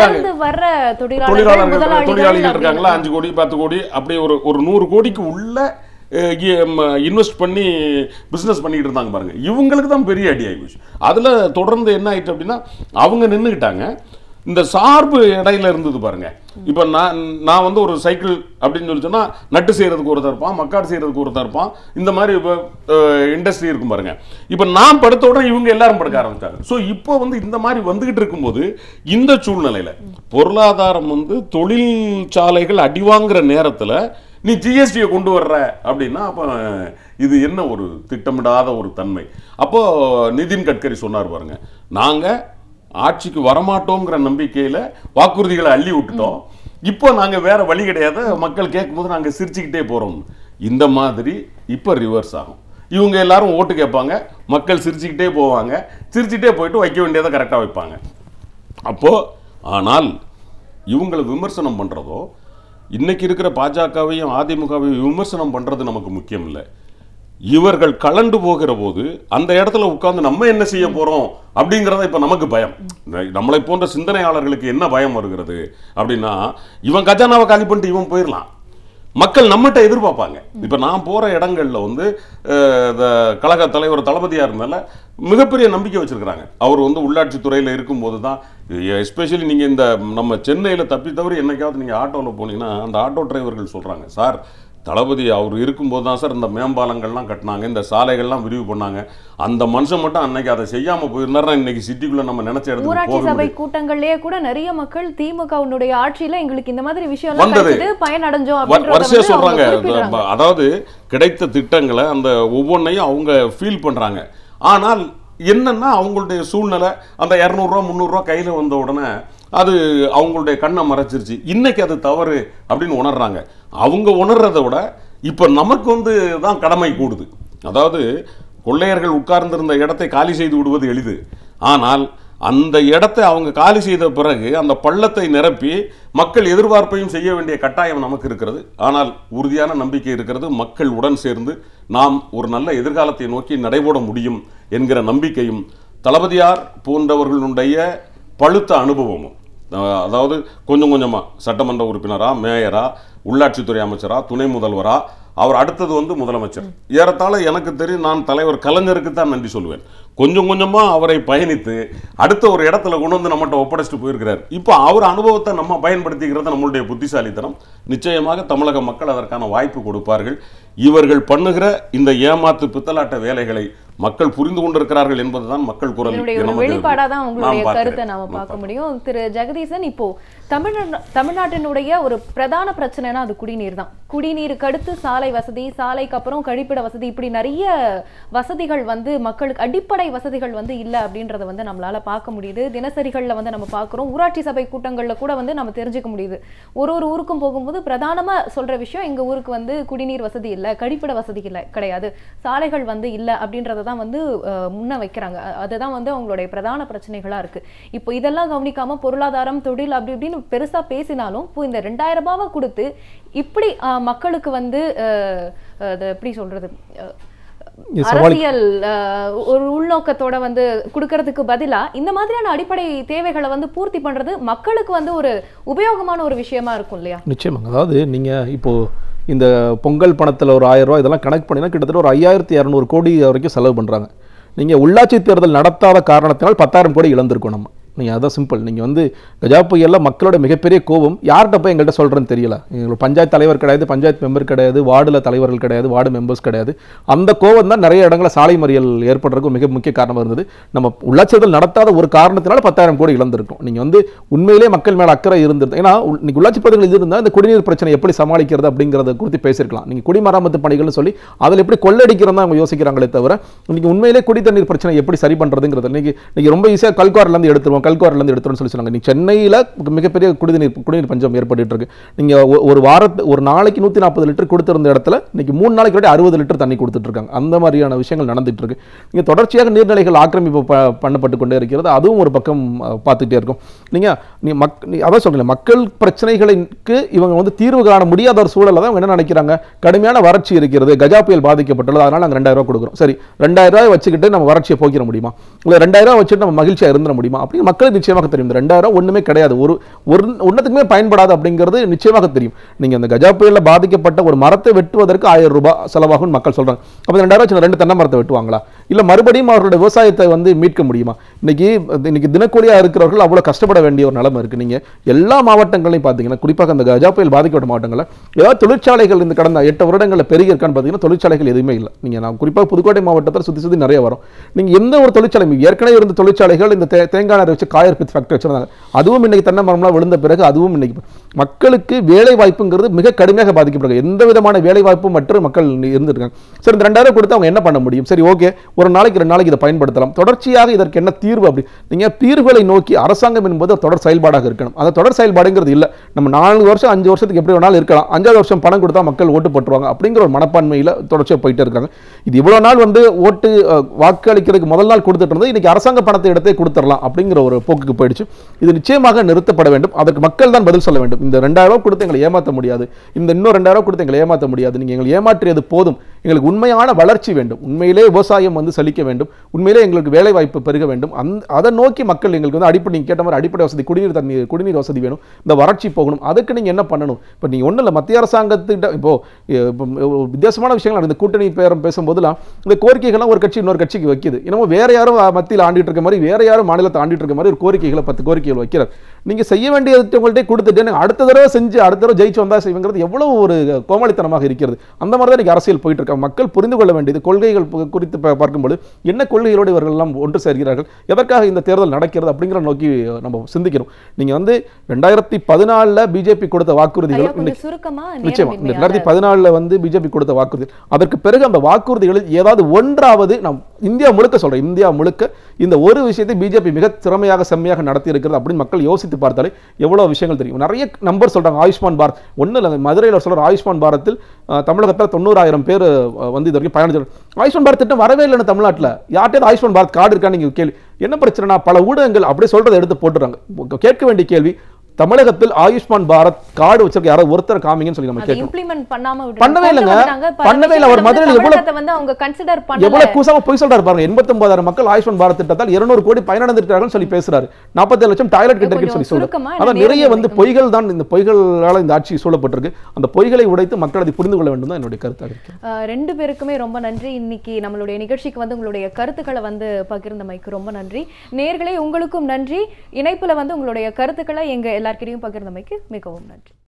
தொழிலாளர்கள் இருக்காங்களா, 5 கோடி 10 கோடி அப்படி ஒரு 100 கோடிக்கு உள்ள இன்வெஸ்ட் பண்ணி பிஸ்னஸ் பண்ணிக்கிட்டு இருந்தாங்க பாருங்க. இவங்களுக்கு தான் பெரிய அடி ஆகி போச்சு. அதில் தொடர்ந்து என்ன ஆயிட்டு அப்படின்னா, அவங்க நின்றுக்கிட்டாங்க. இந்த சார்பு இடையில இருந்தது பாருங்க. இப்போ நான் வந்து ஒரு சைக்கிள் அப்படின்னு சொல்லி சொன்னா நட்டு செய்யறதுக்கு ஒருத்தர் இருப்பான், மக்காடு செய்யறதுக்கு ஒருத்தர் இருப்பான், இந்த மாதிரி இண்டஸ்ட்ரி இருக்கும் பாருங்க. இப்போ நான் படுத்த உடனே இவங்க எல்லாரும் படுக்க ஆரம்பிச்சாங்க. ஸோ இப்போ வந்து இந்த மாதிரி வந்துகிட்டு இருக்கும்போது இந்த சூழ்நிலையில பொருளாதாரம் வந்து தொழிற்சாலைகள் அடிவாங்கிற நேரத்தில் நீ ஜிஎஸ்டியை கொண்டு வர்ற அப்படின்னா அப்போ இது என்ன ஒரு திட்டமிடாத ஒரு தன்மை. அப்போ நிதின் கட்கரி சொன்னார் பாருங்க, நாங்கள் ஆட்சிக்கு வரமாட்டோங்கிற நம்பிக்கையில் வாக்குறுதிகளை அள்ளி விட்டுட்டோம், இப்போ நாங்கள் வேற வழி கிடையாது, மக்கள் கேட்கும்போது நாங்கள் சிரிச்சுக்கிட்டே போகிறோம். இந்த மாதிரி இப்போ ரிவர்ஸ் ஆகும். இவங்க எல்லாரும் ஓட்டு கேட்பாங்க, மக்கள் சிரிச்சுக்கிட்டே போவாங்க, சிரிச்சுட்டே போயிட்டு வைக்க வேண்டியதை கரெக்டாக வைப்பாங்க. அப்போது ஆனால் இவங்களை விமர்சனம் பண்ணுறதோ, இன்னைக்கு இருக்கிற பாஜகவையும் அதிமுகவையும் விமர்சனம் பண்ணுறது நமக்கு முக்கியம் இல்லை. இவர்கள் கலண்டு போகிற போது அந்த இடத்துல உட்கார்ந்து நம்ம என்ன செய்ய போறோம் அப்படிங்கறத இப்ப நமக்கு பயம். நம்மளை போன்ற சிந்தனையாளர்களுக்கு என்ன பயம் வருகிறது அப்படின்னா, இவன் கஜானாவை காலி பண்ணிட்டு இவன் போயிடலாம், மக்கள் நம்மகிட்ட எதிர்பார்ப்பாங்க. இப்ப நான் போற இடங்கள்ல வந்து கழக தலைவர் தளபதியார் மேல மிகப்பெரிய நம்பிக்கை வச்சிருக்கிறாங்க. அவர் வந்து உள்ளாட்சி துறையில இருக்கும்போது தான், எஸ்பெஷலி நீங்க இந்த நம்ம சென்னையில தப்பி தவிர என்னைக்காவது நீங்க ஆட்டோவில் போனீங்கன்னா அந்த ஆட்டோ டிரைவர்கள் சொல்றாங்க, சார் தளபதி அவர் இருக்கும்போது தான் சார் இந்த மேம்பாலங்கள்லாம் கட்டினாங்க, இந்த சாலைகள்லாம் விரிவு பண்ணாங்க, அந்த மனுஷன் மட்டும் அன்னைக்கு அதை செய்யாம போயிருந்தாருன்னா இன்னைக்கு சிட்டிக்குள்ள நம்ம நினைச்ச இடத்துக்கு ஊராட்சி சபை கூட்டங்கள்லயே கூட நிறைய மக்கள் திமுகவுடைய ஆட்சியில எங்களுக்கு இந்த மாதிரி விஷயம் கிடைச்சது, பயனடைஞ்சோம் வரிசையா சொல்றாங்க. அதாவது கிடைத்த திட்டங்களை அந்த ஒவ்வொன்றையும் அவங்க ஃபீல் பண்றாங்க. ஆனால் என்னன்னா அவங்களுடைய சூழ்நிலை அந்த 200 ரூபா 300 ரூபா கையில வந்த உடனே அது அவங்களுடைய கண்ணை மறைச்சிருச்சு. இன்னைக்கு அது தவறு அப்படின்னு உணர்றாங்க. அவங்க உணர்றதை விட இப்ப நமக்கு வந்து தான் கடமை கூடுது. அதாவது கொள்ளையர்கள் உட்கார்ந்திருந்த இடத்தை காலி செய்து விடுவது எளிது, ஆனால் அந்த இடத்தை அவங்க காலி செய்த பிறகு அந்த பள்ளத்தை நிரப்பி மக்கள் எதிர்பார்ப்பையும் செய்ய வேண்டிய கட்டாயம் நமக்கு இருக்கிறது. ஆனால் உறுதியான நம்பிக்கை இருக்கிறது, மக்கள் உடன் சேர்ந்து நாம் ஒரு நல்ல எதிர்காலத்தை நோக்கி நடைபோட முடியும் என்கிற நம்பிக்கையும் தளபதியார் போன்றவர்களுடைய பழுத்த அனுபவமும், அதாவது கொஞ்சம் கொஞ்சமா சட்டமன்ற உறுப்பினரா, மேயரா, உள்ளாட்சித்துறை அமைச்சரா, துணை முதல்வரா, அவர் அடுத்தது வந்து முதலமைச்சர், ஏறத்தாழ எனக்கு தெரியும் நான் தலைவர் கலைஞருக்கு தான் நன்றி சொல்லுவேன். கொஞ்சம் கொஞ்சமா அவரை பயணித்து அடுத்த ஒரு இடத்துல கொண்டு வந்து நம்மகிட்ட ஒப்படைச்சிட்டு போயிருக்கிறார். இப்போ அவர் அனுபவத்தை நம்ம பயன்படுத்திக்கிறது நம்மளுடைய புத்திசாலித்தனம். நிச்சயமாக தமிழக மக்கள் அதற்கான வாய்ப்பு கொடுப்பார்கள். இவர்கள் பண்ணுகிற இந்த ஏமாத்து பித்தலாட்ட வேலைகளை மக்கள் புரிந்து கொண்டிருக்கிறார்கள் என்பதுதான் மக்கள் குரல் வெளிப்பாடாதான் உங்களுடைய கருத்தை நாம பார்க்க முடியும். திரு ஜெகதீசன், இப்போ தமிழ்நாட்டினுடைய ஒரு பிரதான பிரச்சனைனா அது குடிநீர் தான். குடிநீருக்கு அடுத்து சாலை வசதி, சாலைக்கு அப்புறம் கழிப்பிட வசதி, இப்படி நிறைய வசதிகள் வந்து மக்களுக்கு அடிப்படை வசதிகள் வந்து இல்லை அப்படின்றத வந்து நம்மளால பார்க்க முடியுது. தினசரிகள்ல வந்து நம்ம பார்க்குறோம், ஊராட்சி சபை கூட்டங்கள்ல கூட வந்து நம்ம தெரிஞ்சுக்க முடியுது. ஒரு ஒரு ஊருக்கும் போகும்போது பிரதானமா சொல்ற விஷயம், எங்க ஊருக்கு வந்து குடிநீர் வசதி இல்லை, கழிப்பிட வசதி இல்லை, கிடையாது, சாலைகள் வந்து இல்லை அப்படின்றத தான் வந்து முன்ன வைக்கிறாங்க. அதுதான் வந்து அவங்களுடைய பிரதான பிரச்சனைகளா இருக்கு. இப்போ இதெல்லாம் கவனிக்காம பொருளாதாரம், தொழில் அப்படி இப்படின்னு பெருசா பேசினாலும் இப்போ இந்த 2000 ரூபாவை கொடுத்து இப்படி மக்களுக்கு வந்து எப்படி சொல்றது, அரசியல் ஒரு உள்நோக்கத்தோட வந்து கொடுக்கறதுக்கு பதிலா இந்த மாதிரியான அடிப்படை தேவைகளை வந்து பூர்த்தி பண்றது மக்களுக்கு வந்து ஒரு உபயோகமான ஒரு விஷயமா இருக்கும் இல்லையா? நிச்சயமாக. அதாவது நீங்க இப்போ இந்த பொங்கல் பணத்தில் ஒரு 1000 ரூபாய் இதெல்லாம் கனெக்ட் பண்ணினா கிட்டத்தட்ட ஒரு 5200 கோடி வரைக்கும் செலவு பண்ணுறாங்க. நீங்கள் உள்ளாட்சி தேர்தல் நடத்தாத காரணத்தினால் 10,000 கோடி இழந்திருக்கோம் நம்ம. நீங்கள் அதான் சிம்பிள். நீங்கள் வந்து கஜா புயலில் மக்களோட மிகப்பெரிய கோபம் யார்கிட்ட போய் எங்கள்கிட்ட சொல்கிறேன்னு தெரியல. எங்களுக்கு பஞ்சாயத்து தலைவர் கிடையாது, பஞ்சாயத்து மெம்பர் கிடையாது, வார்டில் தலைவர்கள் கிடையாது, வார்டு மெம்பர்ஸ் கிடையாது. அந்த கோபம் தான் நிறைய இடங்களில் சாலை மறியல் ஏற்படுறதுக்கு மிக முக்கிய காரணமாக இருந்தது. நம்ம உள்ளாட்சி தேர்தல் நடத்தாத ஒரு காரணத்தினால 10,000 கோடி இழந்திருக்கும். நீங்கள் வந்து உண்மையிலே மக்கள் மேலே அக்கறை இருந்தது. ஏன்னா இன்னைக்கு உள்ளாட்சி பகுதிகள் இருந்தால் இந்த குடிநீர் பிரச்சனை எப்படி சமாளிக்கிறது அப்படிங்கிறத குறித்து பேசியிருக்கலாம். நீங்கள் குடிமராமத்து பணிகள்னு சொல்லி அதில் எப்படி கொள்ளடிக்கிறதா அவங்க யோசிக்கிறாங்களே தவிர இன்னைக்கு உண்மையிலே குடி தண்ணீர் பிரச்சனை எப்படி சரி பண்ணுறதுங்கிறது இன்னைக்கு ரொம்ப ஈஸியாக கல்குவாரிலேருந்து எடுத்துருவோம், கல்குவாரிலேருந்து எடுத்துருன்னு சொல்லி சொன்னாங்க. நீங்கள் சென்னையில் மிகப்பெரிய குடிநீர் பஞ்சம் ஏற்பட்டு இருக்கு. நீங்கள் ஒரு நாளைக்கு 140 லிட்டர் கொடுத்திருந்த இடத்துல இன்னைக்கு 3 நாளைக்கு 60 லிட்டர் தண்ணி கொடுத்துட்டு இருக்காங்க. அந்த மாதிரியான விஷயங்கள் நடந்துட்டு இருக்கு. நீங்கள் தொடர்ச்சியாக நீர்நிலைகள் ஆக்கிரமிப்பு பண்ணப்பட்டு கொண்டே இருக்கிறது. அதுவும் ஒரு பக்கம் பார்த்துட்டே இருக்கும். அதான் சொல்றீங்க, மக்கள் பிரச்சனைகளுக்கு இவங்க வந்து தீர்வு காண முடியாத ஒரு சூழலை தான் என்ன நினைக்கிறாங்க, கடுமையான வறட்சி இருக்கிறது, கஜா புயல் பாதிக்கப்பட்டுள்ளது, அதனால நாங்கள் 2000 ரூபாய் கொடுக்குறோம். சரி, 2000 ரூபாய் வச்சுக்கிட்டு நம்ம வறட்சியை போக்கிட முடியுமா? இல்லை 2000 ரூபாய் வச்சுட்டு நம்ம மகிழ்ச்சியாக இருந்துட முடியுமா? அப்படின்னு மக்களுக்கு நிச்சயமாக தெரியும். 2000 ஒண்ணுமே கிடையாது, ஒன்னத்துக்குமே பயன்படாது அப்படிங்கிறது நிச்சயமாக தெரியும். நீங்க அந்த கஜா புயல்ல பாதிக்கப்பட்ட ஒரு மரத்தை வெட்டுவதற்கு 1000 ரூபாய் செலவாகும் மக்கள் சொல்றாங்க. அப்ப 2000 2 தென்னை மரத்தை வெட்டுவாங்களா? இல்ல மறுபடியும் அவர்களுடைய விவசாயத்தை வந்து மீட்க முடியுமா? இன்னைக்கு தினக்கூலியா இருக்கிறவர்கள் அவ்வளவு கஷ்டப்பட வேண்டிய ஒரு நிலைமை இருக்கு. நீங்க எல்லா மாவட்டங்களையும் பாத்தீங்கன்னா, குறிப்பாக அந்த கஜா புயல் பாதிக்கப்பட்ட மாவட்டங்கள்ல ஏதாவது தொழிற்சாலைகள் இந்த கடந்த 8 வருடங்கள்ல பெருகி இருக்கான்னு பாத்தீங்கன்னா தொழிற்சாலைகள் எதுவுமே இல்லை. நீங்க நான் குறிப்பாக புதுக்கோட்டை மாவட்டத்தில் சுத்தி நிறைய வரும். நீங்க எந்த ஒரு தொழிற்சாலை, ஏற்கனவே இருந்த தொழிற்சாலைகள் இந்த தேங்காய் நார் வச்சு காயர் பித் ஃபேக்டரி வச்சிருந்தாங்க, அதுவும் இன்னைக்கு தென்னை மரம்லாம் விழுந்த பிறகு அதுவும் இன்னைக்கு மக்களுக்கு வேலை வாய்ப்புங்கிறது மிக கடுமையாக பாதிக்கப்படுது. எந்த விதமான வேலை வாய்ப்பும் மற்ற மக்கள் இருந்திருக்காங்க. சரி, இந்த 2000 கொடுத்து அவங்க என்ன பண்ண முடியும்? சரி, ஓகே, ஒரு நாளைக்கு 2 நாளைக்கு இதை பயன்படுத்தலாம். தொடர்ச்சியாக இதற்கு என்ன தீர்வு? அப்படி நீங்க தீர்வுகளை நோக்கி அரசாங்கம் என்பது தொடர் செயல்பாடாக இருக்கணும். அந்த தொடர் செயல்பாடுங்கிறது இல்லை. நம்ம 4 வருஷம் 5 வருஷத்துக்கு எப்படி வேணாலும் இருக்கலாம், 5வது வருஷம் பணம் கொடுத்தா மக்கள் ஓட்டு போட்டுருவாங்க அப்படிங்கிற ஒரு மனப்பான்மையில் தொடர்ச்சியாக போயிட்டே இருக்காங்க. இது இவ்வளவு நாள் வந்து ஓட்டு வாக்கு அளிக்கிறதுக்கு முதல் நாள் கொடுத்துட்டு இருந்தது, இன்னைக்கு அரசாங்க பணத்தை எடுத்தே கொடுத்துடலாம் அப்படிங்கிற ஒரு போக்குக்கு போயிடுச்சு. இது நிச்சயமாக நிறுத்தப்பட வேண்டும். அதற்கு மக்கள் தான் பதில் சொல்ல வேண்டும். இந்த 2000 கொடுத்து எங்களை ஏமாற்ற முடியாது, இந்த இன்னும் 2000 கொடுத்து எங்களை ஏமாற்ற முடியாது, நீங்க எங்களை ஏமாற்றியது போதும், எங்களுக்கு உண்மையான வளர்ச்சி வேண்டும், உண்மையிலே விவசாயம் வந்து செழிக்க வேண்டும், உண்மையிலே எங்களுக்கு வேலை வாய்ப்பு பெருக வேண்டும். அதை நோக்கி மக்கள் எங்களுக்கு வந்து அடிப்படை, நீங்க கேட்ட மாதிரி அடிப்படை வசதி, குடிநீர் வசதி வேணும், இந்த வறட்சி போகணும். அதுக்கு நீங்க என்ன பண்ணணும்? இப்போ நீங்க ஒன்றும் இல்லை, மத்திய அரசாங்கத்திட்ட இப்போ வித்தியாசமான விஷயங்கள் இந்த கூட்டணி பேரம் பேசும்போதுலாம் இந்த கோரிக்கைகள்லாம் ஒரு கட்சி இன்னொரு கட்சிக்கு வைக்குது. இன்னமும் வேற யாரும் மத்தியில் ஆண்டிட்டு இருக்க மாதிரி, வேற யாரும் மாநிலத்தை ஆண்டிட்டு இருக்க மாதிரி ஒரு கோரிக்கைகளை 10 கோரிக்கைகள் வைக்கிறார். நீங்க செய்ய வேண்டியது உங்கள்கிட்ட கொடுத்துட்டு அடுத்த தடவை செஞ்சு அடுத்த தடவை ஜெயிச்சு வந்தா செய்வங்கிறது எவ்வளவு ஒரு கோமாளித்தனமாக இருக்கிறது. அந்த மாதிரி தான் அரசியல் போயிட்டு இருக்காங்க. மக்கள் புரிந்து கொள்ள வேண்டியது கொள்கைகள் குறித்து பார்க்கும்போது என்ன கொள்கைகளோடு இவர்கள் எல்லாம் ஒன்று சேர்கிறார்கள், எதற்காக இந்த தேர்தல் நடக்கிறது அப்படிங்கிற நோக்கி நம்ம சிந்திக்கிறோம். நீங்க வந்து 2014 பிஜேபி கொடுத்த வாக்குறுதிகள், நிச்சயமா 2014 வந்து பிஜேபி கொடுத்த வாக்குறுதி, அதற்கு பிறகு அந்த வாக்குறுதிகளில் ஏதாவது ஒன்றாவது, நாம் இந்தியா முழுக்க சொல்றேன், இந்தியா முழுக்க இந்த ஒரு விஷயத்தை பிஜேபி மிக திறமையாக செம்மையாக நடத்தி இருக்கிறது அப்படின்னு மக்கள் யோசித்து பார்த்தாலே எவ்வளவு விஷயங்கள் தெரியும். நிறைய நம்பர் சொல்றாங்க. ஆயுஷ்மான் பாரத் ஒன்றும் இல்லை, மதுரையில் சொல்ற ஆயுஷ்மான் பாரத்தில் தமிழகத்தில் 90,000 பேர் வந்து இது வரைக்கும் பயணிச்சு. ஆயுஷ்மான் பாரத் திட்டம் வரவே இல்லைன்னு தமிழ்நாட்டில் யார்கிட்ட ஆயுஷ்மான் பாரத் கார்டு இருக்கான்னு நீங்க கேள்வி. என்ன பிரச்சனைனா பல ஊடகங்கள் அப்படியே சொல்றதை எடுத்து போட்டுறாங்க. கேட்க வேண்டிய கேள்வி, தமிழகத்தில் ஆயுஷ்மான் பாரத் கார்டு வச்சிருக்க யாரோ ஒருத்தர் காமிங்கன்னு சொல்லி நம்ம கேட்கிறோம். பண்ணவே இல்லைங்க, பண்ணவே இல்லை. அவர் மதுரையில் எவ்வளவு கூசாம போய் சொல்றாரு பாருங்க. 89,000 மக்கள் ஆயுஷ்மான் பாரத் திட்டத்தால் 200 கோடி பயனடைந்திருக்கிறார்கள் சொல்லி பேசுறாரு. 47 லட்சம் டாய்லெட் கிட்ட சொல்லி சொல்றாரு. அதான் நிறைய வந்து பொய்கள் தான், இந்த பொய்களால இந்த ஆட்சி சூழப்பட்டிருக்கு. அந்த பொய்களை உடைத்து மக்கள் அதை புரிந்து கொள்ள வேண்டும் தான் என்னுடைய கருத்தாக இருக்கு. 2 பேருக்குமே ரொம்ப நன்றி. இன்னைக்கு நம்மளுடைய நிகழ்ச்சிக்கு வந்து உங்களுடைய கருத்துக்களை வந்து பகிர்ந்தமைக்கு ரொம்ப நன்றி. நேயர்களே, உங்களுக்கும் நன்றி. இணைப்புல வந்து உங்களுடைய கருத்துக்களை எங்க எல்லார்கிட்டையும் பகிர்ந்தமைக்கு மிகவும் நன்றி.